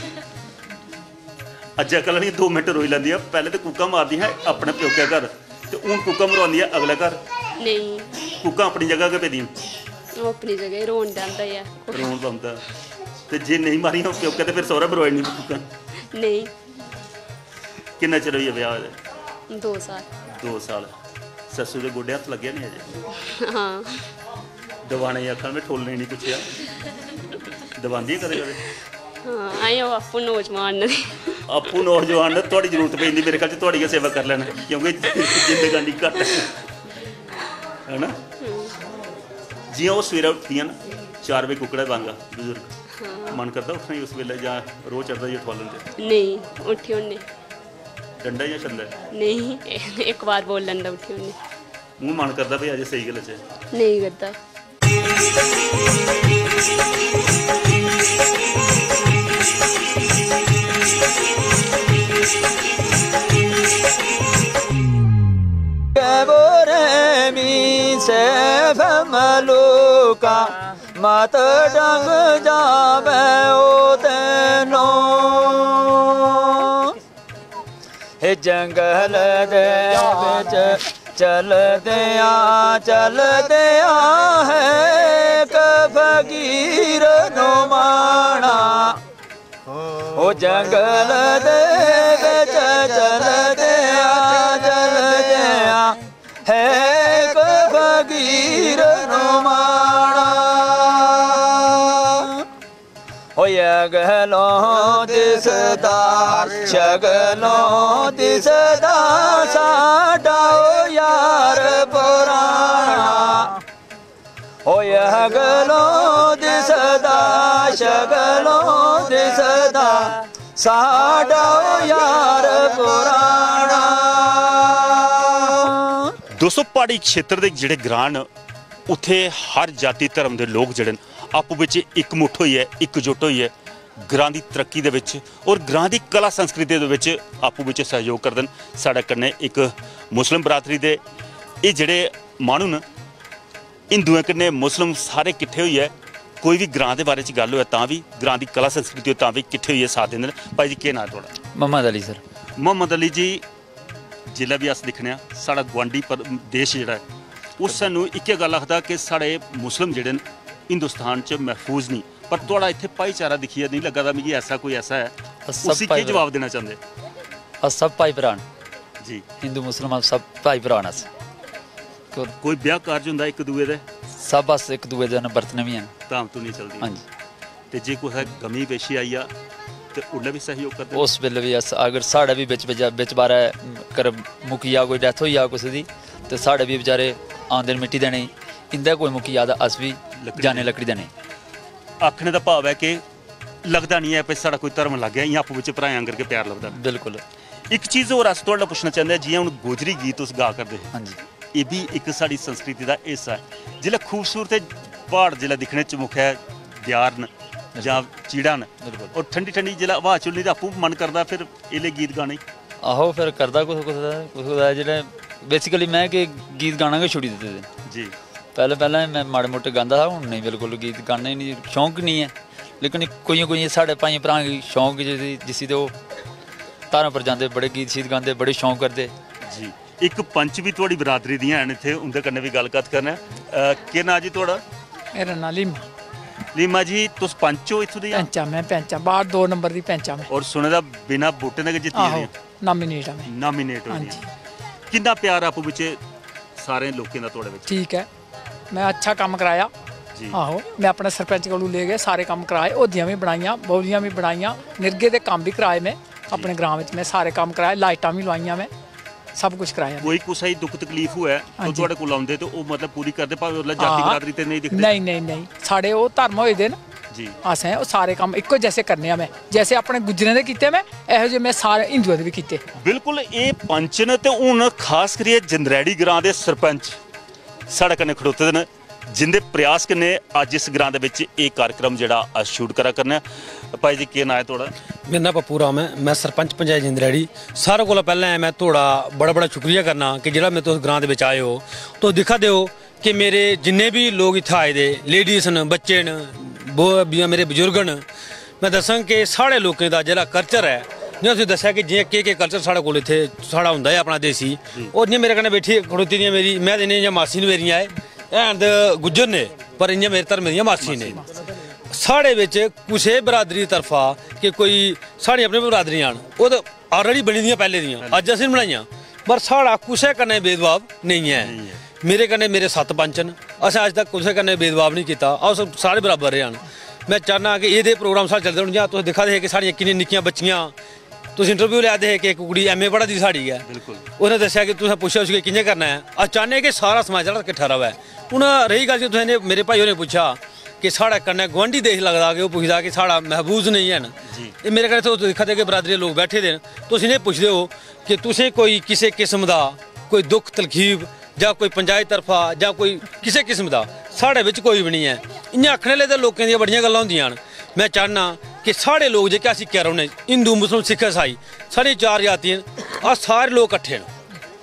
ਅੱਜ ਕੱਲ੍ਹ ਨਹੀਂ ਦੋ ਮਿੰਟ ਰੋਈ ਲੈਂਦੀ ਆ, ਪਹਿਲੇ ਤਾਂ ਕੂਕਾ ਮਾਰਦੀ ਹੈ ਆਪਣੇ ਪਿਓਕਿਆ ਘਰ, ਤੇ ਹੁਣ ਕੂਕਾ ਮਰਵਾਉਂਦੀ ਆ ਅਗਲੇ ਘਰ। ਨਹੀਂ, ਕੂਕਾ ਆਪਣੀ ਜਗ੍ਹਾ ਕੇ ਪੈਦੀਆਂ, ਉਹ ਆਪਣੀ ਜਗ੍ਹਾ ਹੀ ਰੋਣ ਜਾਂਦਾ ਹੀ ਆ। ਰੋਣ ਪਾਉਂਦਾ, ਤੇ ਜੇ ਨਹੀਂ ਮਾਰੀਆਂ ਪਿਓਕਿਆ ਤੇ ਫਿਰ ਸਹੁਰਾ ਮਰਵਾਈ ਨਹੀਂ ਕੂਕਾ। ਨਹੀਂ, ਕਿੰਨਾ ਚਿਰ ਹੋਈ ਆ ਵਿਆਹ ਦੇ? ਦੋ ਸਾਲ। ਦੋ ਸਾਲ। ਸੱਸੂ ਦੇ ਗੋਡੇ ਹੱਥ ਲੱਗਿਆ ਨਹੀਂ ਅਜੇ? ਹਾਂ। ਦਵਾਣੇ ਆਖਣ ਮੈਂ ਠੋਲਣੇ ਨਹੀਂ ਪੁੱਛਿਆ, ਦਵਾਉਂਦੀ ਕਦੇ ਕਦੇ? ਹਾਂ, ਆਏ ਉਹ ਆਪੂ ਨੌਜਵਾਨ ਨੇ। ਆਪੂ ਨੌਜਵਾਨ, ਤੁਹਾਡੀ ਜ਼ਰੂਰਤ ਪੈਂਦੀ ਮੇਰੇ ਖਿਆਲ 'ਚ, ਤੁਹਾਡੀ ਸੇਵਾ ਕਰ ਲੈਣਾ, ਕਿਉਂਕਿ ਜ਼ਿੰਦਗਾਨੀ ਘੱਟ ਹੈ ਨਾ। ਜਿਵੇਂ ਉਹ ਸਵੇਰੇ ਉੱਠਦੀਆਂ ਨਾ ਚਾਰ ਵਜੇ, ਕੁੱਕੜਾ ਵਾਂਗਾ ਬਜ਼ੁਰਗ, ਮਨ ਕਰਦਾ ਉੱਠਣਾ ਹੀ ਉਸ ਵੇਲੇ, ਜਾਂ ਰੋਜ਼ ਚੜਦਾ ਜੀ ਠਵਾਲਣ ਤੇ? ਨਹੀਂ, ਉੱਠੀ ਉਹਨੇ। ਡੰਡਾ ਜਾਂ ਛੰਦਾ? ਨਹੀਂ, ਇੱਕ ਵਾਰ ਬੋਲ ਲੈਂਦਾ ਉੱਠੀ ਉਹਨੇ। ਮੂੰਹ ਮਨ ਕਰਦਾ ਵੀ ਅਜੇ ਸਹੀ ਗੱਲ ਚ ਨਹੀਂ ਕਰਦਾ। ਮਲੂਕਾ ਮਤ ਡੰਗ ਜਾਵੇ ਉਹ ਤੈਨੂੰ, ਇਹ ਜੰਗਲ ਦੇ ਵਿੱਚ ਚਲਦਿਆਂ ਚਲਦਿਆਂ ਹੈ ਇੱਕ ਫਕੀਰ ਨੂੰ ਮਾਣਾ, ਉਹ ਜੰਗਲ ਦੇ ਵਿੱਚ ਚਲਦਿਆਂ ਚਲਦਿਆਂ ਹੈ ਇੱਕ ਫਕੀਰ ਨੂੰ ਮਾਣਾ, ਹੋਏ ਅਗਲੋਂ ਦਿਸਦਾ ਸ਼ਗਲੋਂ ਦਿਸਦਾ ਸਾਡਾ ਯਾਰ ਪੁਰਾਣਾ, ਹੋਏ ਅਗਲੋਂ ਦਿਸਦਾ ਸ਼ਗਲੋਂ ਦਿਸਦਾ ਸਾਡਾ ਯਾਰ ਪੁਰਾਣਾ। ਦੋਸਤੋ ਪਹਾੜੀ ਖੇਤਰ ਦੇ ਜਿਹੜੇ ਗ੍ਰਾਂਨ, ਉੱਥੇ ਹਰ ਜਾਤੀ ਧਰਮ ਦੇ ਲੋਕ ਜਿਹੜੇ ਆਪੋ ਵਿੱਚ ਇਕਮੁੱਠ ਹੋਈ ਹੈ, ਇਕਜੁੱਟ ਹੋਈ ਹੈ ਗ੍ਰਾਂ ਦੀ ਤਰੱਕੀ ਦੇ ਵਿੱਚ ਔਰ ਗ੍ਰਾਂ ਦੀ ਕਲਾ ਸੰਸਕ੍ਰਿਤੀ ਦੇ ਵਿੱਚ ਆਪੋ ਵਿੱਚ ਸਹਿਯੋਗ ਕਰਦੇ ਹਨ। ਸਾਡੇ ਕੰਨੇ ਇੱਕ ਮੁਸਲਿਮ ਬਰਾਦਰੀ ਦੇ ਇਹ ਜਿਹੜੇ ਮਾਣੂ ਨੇ, ਹਿੰਦੂਆਂ ਕੰਨੇ ਮੁਸਲਿਮ ਸਾਰੇ ਇਕੱਠੇ ਹੋਈ ਹੈ, ਕੋਈ ਵੀ ਗ੍ਰਾਂ ਦੇ ਬਾਰੇ 'ਚ ਗੱਲ ਹੋਇਆ ਤਾਂ ਵੀ, ਗ੍ਰਾਂ ਦੀ ਕਲਾ ਸੰਸਕ੍ਰਿਤੀ ਹੋਏ ਤਾਂ ਵੀ ਇਕੱਠੇ ਹੋਈਏ, ਸਾਥ ਦਿੰਦੇ ਨੇ। ਭਾਈ ਜੀ ਕੀ ਨਾਂ ਤੁਹਾਡਾ? ਮੁਹੰਮਦ ਅਲੀ ਸਰ। ਮੁਹੰਮਦ ਅਲੀ ਜੀ, जिला भी अस दिक्खने साढ़ा गुआढ़ी देश जिहड़ा उस सानू एक गल आखदा कि साढ़े मुस्लिम जिहड़े हिंदुस्तान च महफूज नहीं, पर थोड़ा इत्थे भाईचारा दिखिए नहीं लगा मिगी ऐसा कोई ऐसा है, उसी की जवाब देना चाहते? अस सब भाई भरा जी, हिंदू मुस्लिम सब भाई भरा अस। कोई ब्याह कारज हुंदा एक दूए दे? सब बस एक दूए दे बरतने भी हैं, धाम तो नहीं चलती। हाँ जी, ते जे कोई गमी पेशी आई आ ते उल्ले भी सहयोग करदे? उस वेले भी अस अगर साढ़े भी बिच बिच बारे कर मुक्की जा, कोई डैथ होई जा कुसै दी, ते साढ़े भी बेचारे आंदे मिट्टी देने, इंदा कोई मुक्की जा अस भी जाने लकड़ी देने। आखने दा भाव है कि लगदा नहीं है कि साढ़ा कोई धर्म लग गया, इ'यां आपूं बिच भराएं आंगर के प्यार लगदा। बिल्कुल। एक चीज़ होर अस तुहाडे पुछना चाहते हैं, जि'यां हुण गोजरी गीत तुस गा करदे, हाँ जी, ये भी एक साड़ी संस्कृति का हिस्सा है। जिला खूबसूरत पहाड़ जिला दिखने च मुख है दियार न जां चीड़ा न, और ठंडी ठंडी जिला हवा चुलनी तो आपू मन करता फिर इले गीत गाने। आहो फिर करदा कुछ कुछ कुछ जेह्ड़े बेसिकली मैं कि गीत गाना गै छोड़ी दित्ते दे जी। पहले पहले मैं माड़े मुट्टे गांदा था, हूँ नहीं बिल्कुल गीत गाने नहीं शौक नहीं है, लेकिन कोई कोई साढ़े भाई भ्रा गी शौक जिसी जिसी ते ओह् धारां पर जांदे बड़े गीत शीत गांदे बड़े शौक करदे जी। एक पंच भी थोड़ी बरादरी दियां हैन इत्थे, उंदे कन्नै भी गल्लबात करना। केह् नां जी थुआढ़ा? मेरा नां लीमा। लीमा जी तुस पंच हो इत्थों दी? पैंचा मैं पैंचा बाहर दो नंबर दी पैंचा मैं। और सुने दा बिना वोटें दे जित्ती दी? नॉमिनेट है मैं। नॉमिनेट हो जी। किन्ना प्यार आपू विच सारे लोकें दा थोड़े विच? ठीक है, मैं अच्छा काम कराया जी। आहो मैं अपने सरपंच कोलों ले गए सारे काम कराए, ओदियां भी बनाइयां बौलियां भी बनाइयां, निरगे दे काम भी कराए मैं अपने ग्राम में, मैं सारे काम कराए, लाइटां भी लवाइयां मैं, सब कुछ कराया। कोई कुछ ही दुख तकलीफ हुआ तो थोड़े कोल आउंदे तो वो मतलब पूरी करदे, भावें ओला जाति हाँ। बरादरी ते नहीं दिखदे? नहीं नहीं नहीं साढ़े वो धर्म होए दे न जी, अस हैं वो सारे काम इक्को जैसे करने आ मैं, जैसे अपने गुजरें दे कीते मैं एहो जे मैं सारे हिंदुओं दे भी कीते। बिल्कुल ये पंच न ते हुण खास करियै जंदरैड़ी ग्रां दे सरपंच साढ़े कन्नै खड़ोते दे न, जिंदे प्रयास कन्नै अज इस ग्रां दे विच ये कार्यक्रम जेह्ड़ा अस शूट करा करने। भाई जी केह् नां है थुआढ़ा? मेरा नां पप्पू राम है, मैं सरपंच पंचायत जंदरैड़ी। सारे कोला पैह्लें मैं थोड़ा बड़ा बड़ा शुक्रिया करना कि जेह्ड़ा मैं तुस ग्रां दे विच आए हो, तुस दिक्खा दे हो कि मेरे जिन्ने भी लोग इत्थै आए दे लेडीज न बच्चे न बो मेरे बजुर्ग न, मैं दस्सां कि साढ़े लोकें दा जेह्ड़ा कल्चर है जि'यां तुसें दस्सेआ कि जि'यां केह् केह् कल्चर साढ़े कोल इत्थै साढ़ा होंदा है अपना देसी, और जि'यां मेरे कन्नै बैठी खड़ोती दियां मेरी मैं इ'नें इ'यां मासी न मेरियां हैन ते गुज्जर ने पर इ'यां मेरे धर्मे दियां मासी ने। साढ़े बिच कुसै बरादरी दी तरफा कि कोई साढ़ी अपनी बरादरियां न ओह् ते ऑलरेडी बनी दियां पैह्ले दियां, अज्ज असें बनाइयां, पर साढ़ा कुसै कन्नै भेदभाव नेईं है। मेरे कन्नै मेरे सत्त पंच न, असें अज्ज तक कुसै कन्नै भेदभाव नहीं कीता, अस सारे बराबर रेह् न। मैं चाहना कि एह्दे प्रोग्राम साढ़े चलदे रौह्न, जि'यां तुस दिक्खा दे हे कि साढ़ियां किन्नियां निक्कियां बच्चियां, तुस इंटरव्यू लै दे हे कि इक कुड़ी एम ए पढ़ा दी साढ़ी है, उन्हें दस्सेआ कि तुसें पुच्छेआ उसी कि'यां करना है, अस चाह्न्ने कि सारा समाज जेह्ड़ा किट्ठा रवै। हून रेही गल्ल कि तुसें मेरे भाई होरें पुच्छा कि साढ़े कन्नै गुआंढी देश लगदा कि ओह् पुछदा कि साढ़ा महबूज नहीं है न, एह् मेरे कन्नै तुस दिक्खा दे कि बरादरी लोग बैठे दे न, तुस इ'नें पुछदे हो कि तुसें कोई किसे किस्म दा कोई दुख तकलीफ जां कोई पंचायत तरफा जां कोई किसे किस्म दा साढ़े बिच कोई भी नहीं है। इ'यां आखने आह्ले ते लोकें दियां बड़ियां गल्लां होंदियां न, मैं चाह्न्ना कि साढ़े लोग जेह्के अस इक्कै रौह्ने हिंदू मुस्लिम सिक्ख ईसाई साढ़ी चार जातियां न, अस सारे लोग कट्ठे न।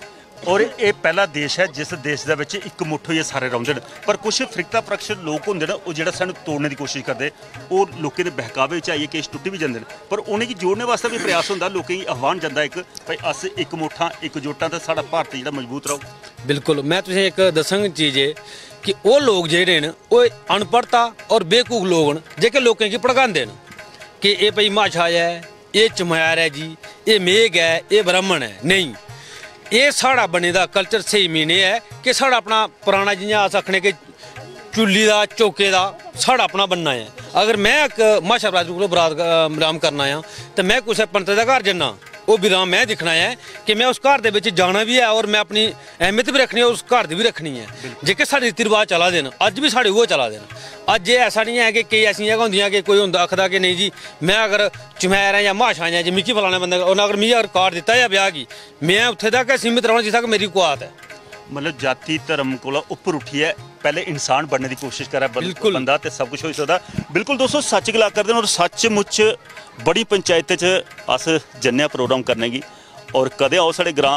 और ये पहला देश है जिस देश दे विच इक मुट्ठ होइयै सारे रौंह्दे न, पर कुछ फिरका प्रक्ष लोग होंदे न ओह् जेह्ड़ा सानूं तोड़ने की कोशिश करदे, ओह् लोकें दे बहकावे च आइयै किश टुट्टी भी जंदे न, पर उ'नेंगी जोड़ने वास्ते भी प्रयास होंदा, लोकें गी आह्वान जंदा इक भाई अस इक मुट्ठां इक जुट्टां ते साढ़ा भारत जेह्ड़ा मजबूत रहो। बिल्कुल, मैं तुसें एक दस्सां चीज है कि ओह् लोग जेह्ड़े न ओह् अनपढ़ता और बेवकूफ लोग न जेह्के लोकें गी भड़कांदे न कि एह् भाई माछा है, एह् चमयार है जी, एह् मेघ है, एह् ब्राह्मण है। नहीं, एह् साढ़ा बने दा कल्चर स्हेई मीने है कि साढ़ा अपना पुराना जि'यां अस आखने कि चुल्ली दा चौके दा साढ़ा अपना बनना है। अगर मैं इक माशा बरादरी कोला बरात विराम करना आं ते मैं कुसै पंत दे घर जन्ना, ओह् विराम मैं दिक्खना है कि मैं उस घर दे विच जाना भी है और मैं अपनी अहमियत भी रखनी है और उस घर दी भी रखनी है। जेह्के साढ़े रीति रिवाज चला दे न अज्ज बी साढ़े उ'ऐ चला दे न। अज्ज एह् ऐसा नहीं है कि केईं ऐसियां जगह होंदियां कि कोई होंदा आखदा कि नहीं जी मैं अगर चमैर ऐ जां माशा ऐ जे मिगी फलाने बंदे उन्नै अगर मिगी अगर कार्ड दित्ता जां ब्याह गी मैं उत्थे तक सीमित रौह्ना जित्थै तक मेरी कुआत है। मतलब जाति धर्म कोला उप्पर उठियै पहले इंसान बनने की कोशिश करै बंदा ते सब कुछ होई सकदा। बिल्कुल दोस्तों सच गल्ल करदे न और सचमुच बड़ी पंचायत च अस जन्ने प्रोग्राम करने गी और कदें आओ साढ़े ग्रां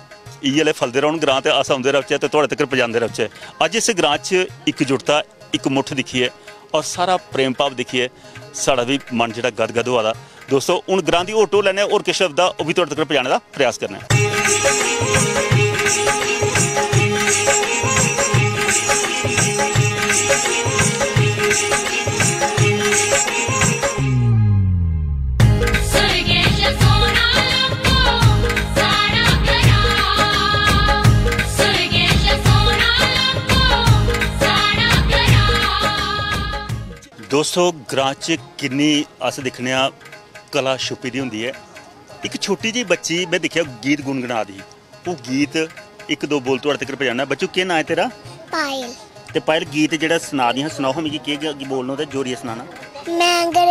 इ'यै फलदे रौह्न ग्रां ते अस औंदे रौह्चै ते थुआढ़े तक्कर पजांदे रौह्चै। अज्ज इस ग्रां च इकजुटता इक मुट्ठ दिक्खिए और सारा प्रेम भाव दिक्खिए साढ़ा भी मन जेह्ड़ा गदगद होआ दा। दोस्तों हूँ ग्रां दी होर टो लैने और किश दा ओह् भी थुआढ़े तक्कर पजाने का प्रयास करने। दोस्तों ग्रां च किन्नी अस दिक्खने कला छुपी दी होंदी है। एक छोटी जी बच्ची मैं दिक्खेआ गीत गुनगुना दी, वो गीत एक दो बोल थोड़े तक पजाना। बच्चों केह् नाम है तेरा? पायल। ते पायल गीत जेह्ड़ा सना दी सुनाओ मिगी केह् बोलना ते जोरियै सनाना। मैं अंग्रेज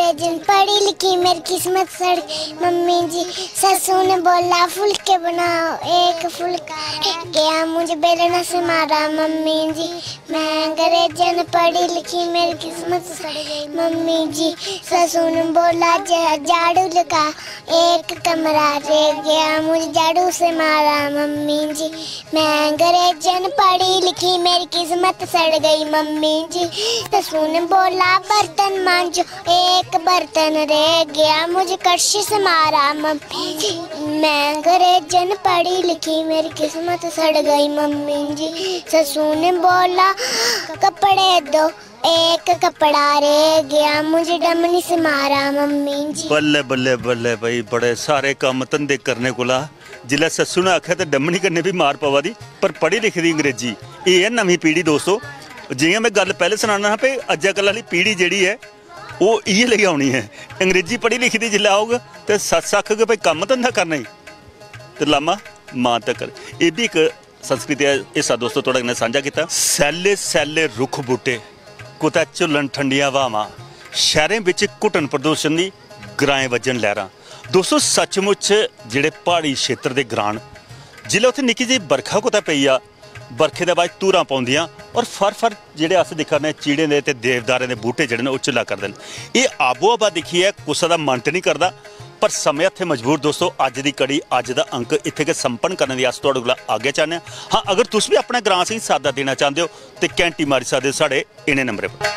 अंग्रेजन पढ़ी लिखी मेरी किस्मत सड़ मम्मी जी ससु ने बोला फुलके बनाओ एक फुलका रह गया मुझे बेलना से मारा मम्मी जी मैं अंग्रेजन पढ़ी लिखी मेरी किस्मत सड़ गई मम्मी जी ससु ने बोला झाड़ू लगा एक कमरा रह गया मुझे झाड़ू से मारा मम्मी जी मैं अंग्रेजन पढ़ी लिखी मेरी किस्मत सड़ गई मम्मी जी ससु ने बोला बर्तन मांजो एक बर्तन रह गया मुझे कड़छी से मारा मम्मी जी मैं अंग्रेजन पढ़ी लिखी मेरी किस्मत सड़ गई मम्मी जी ससु ने बोला कपड़े दो एक कपड़ा रह गया मुझे डमनी से मारा मम्मी जी बल्ले बल्ले बल्ले भाई बड़े सारे काम धंधे करने कोला जिला सस्सू ने आख्या तो डमनी करने भी मार पवा दी पर पढ़ी लिखी दी अंग्रेजी ये है नवी पीढ़ी दोस्तों जियां मैं गल पहले सुनाना भाई अजकल वाली पीढ़ी जी है वो इये लेके आनी है अंग्रेजी पढ़ी लिखी दी जिला आऊगा तो सस आख के भाई काम धंधा करना ही तो लामा मां तक ये भी एक संस्कृति हिस्सा दोस्तों थोड़ा ने साझा किया सैले सैले रुख बूटे कुतै झुलन ठंडियां हवावां शहरें विच घुटन प्रदूषण दी ग्राएं वजन लहरां दोस्तों सचमुच जिहड़े पहाड़ी क्षेत्र दे ग्रां जिल्ले उत्थे निक्की जी बरखा कुतै पई आ बरखे दे बाद धूरां पौंदियां और फर फर जिहड़े अस दिक्खने चीड़े दे ते देवदारें दे बूटे जिहड़े ने ओह झुला करदे न एह आबो हवा दिक्खियै कुसै दा मन ते नहीं करदा पर समय हत्थे मजबूर दोस्तों अज दी कड़ी अज दा अंक इत्थे गै संपन्न करने दी अस तुहाडे कोला आगे चाहने हाँ अगर तुस भी अपने ग्रां च सादा देना चाहते हो तो घैंटी मारी सकते हो साढ़े इन्हें नंबरें पर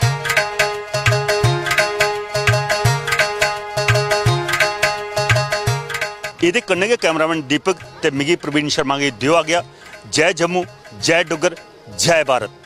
ये कन्ने गै कैमरामैन दीपक ते मिगी प्रवीण शर्मा गी दियो आ गया जय जम्मू जय डुग्गर जय भारत।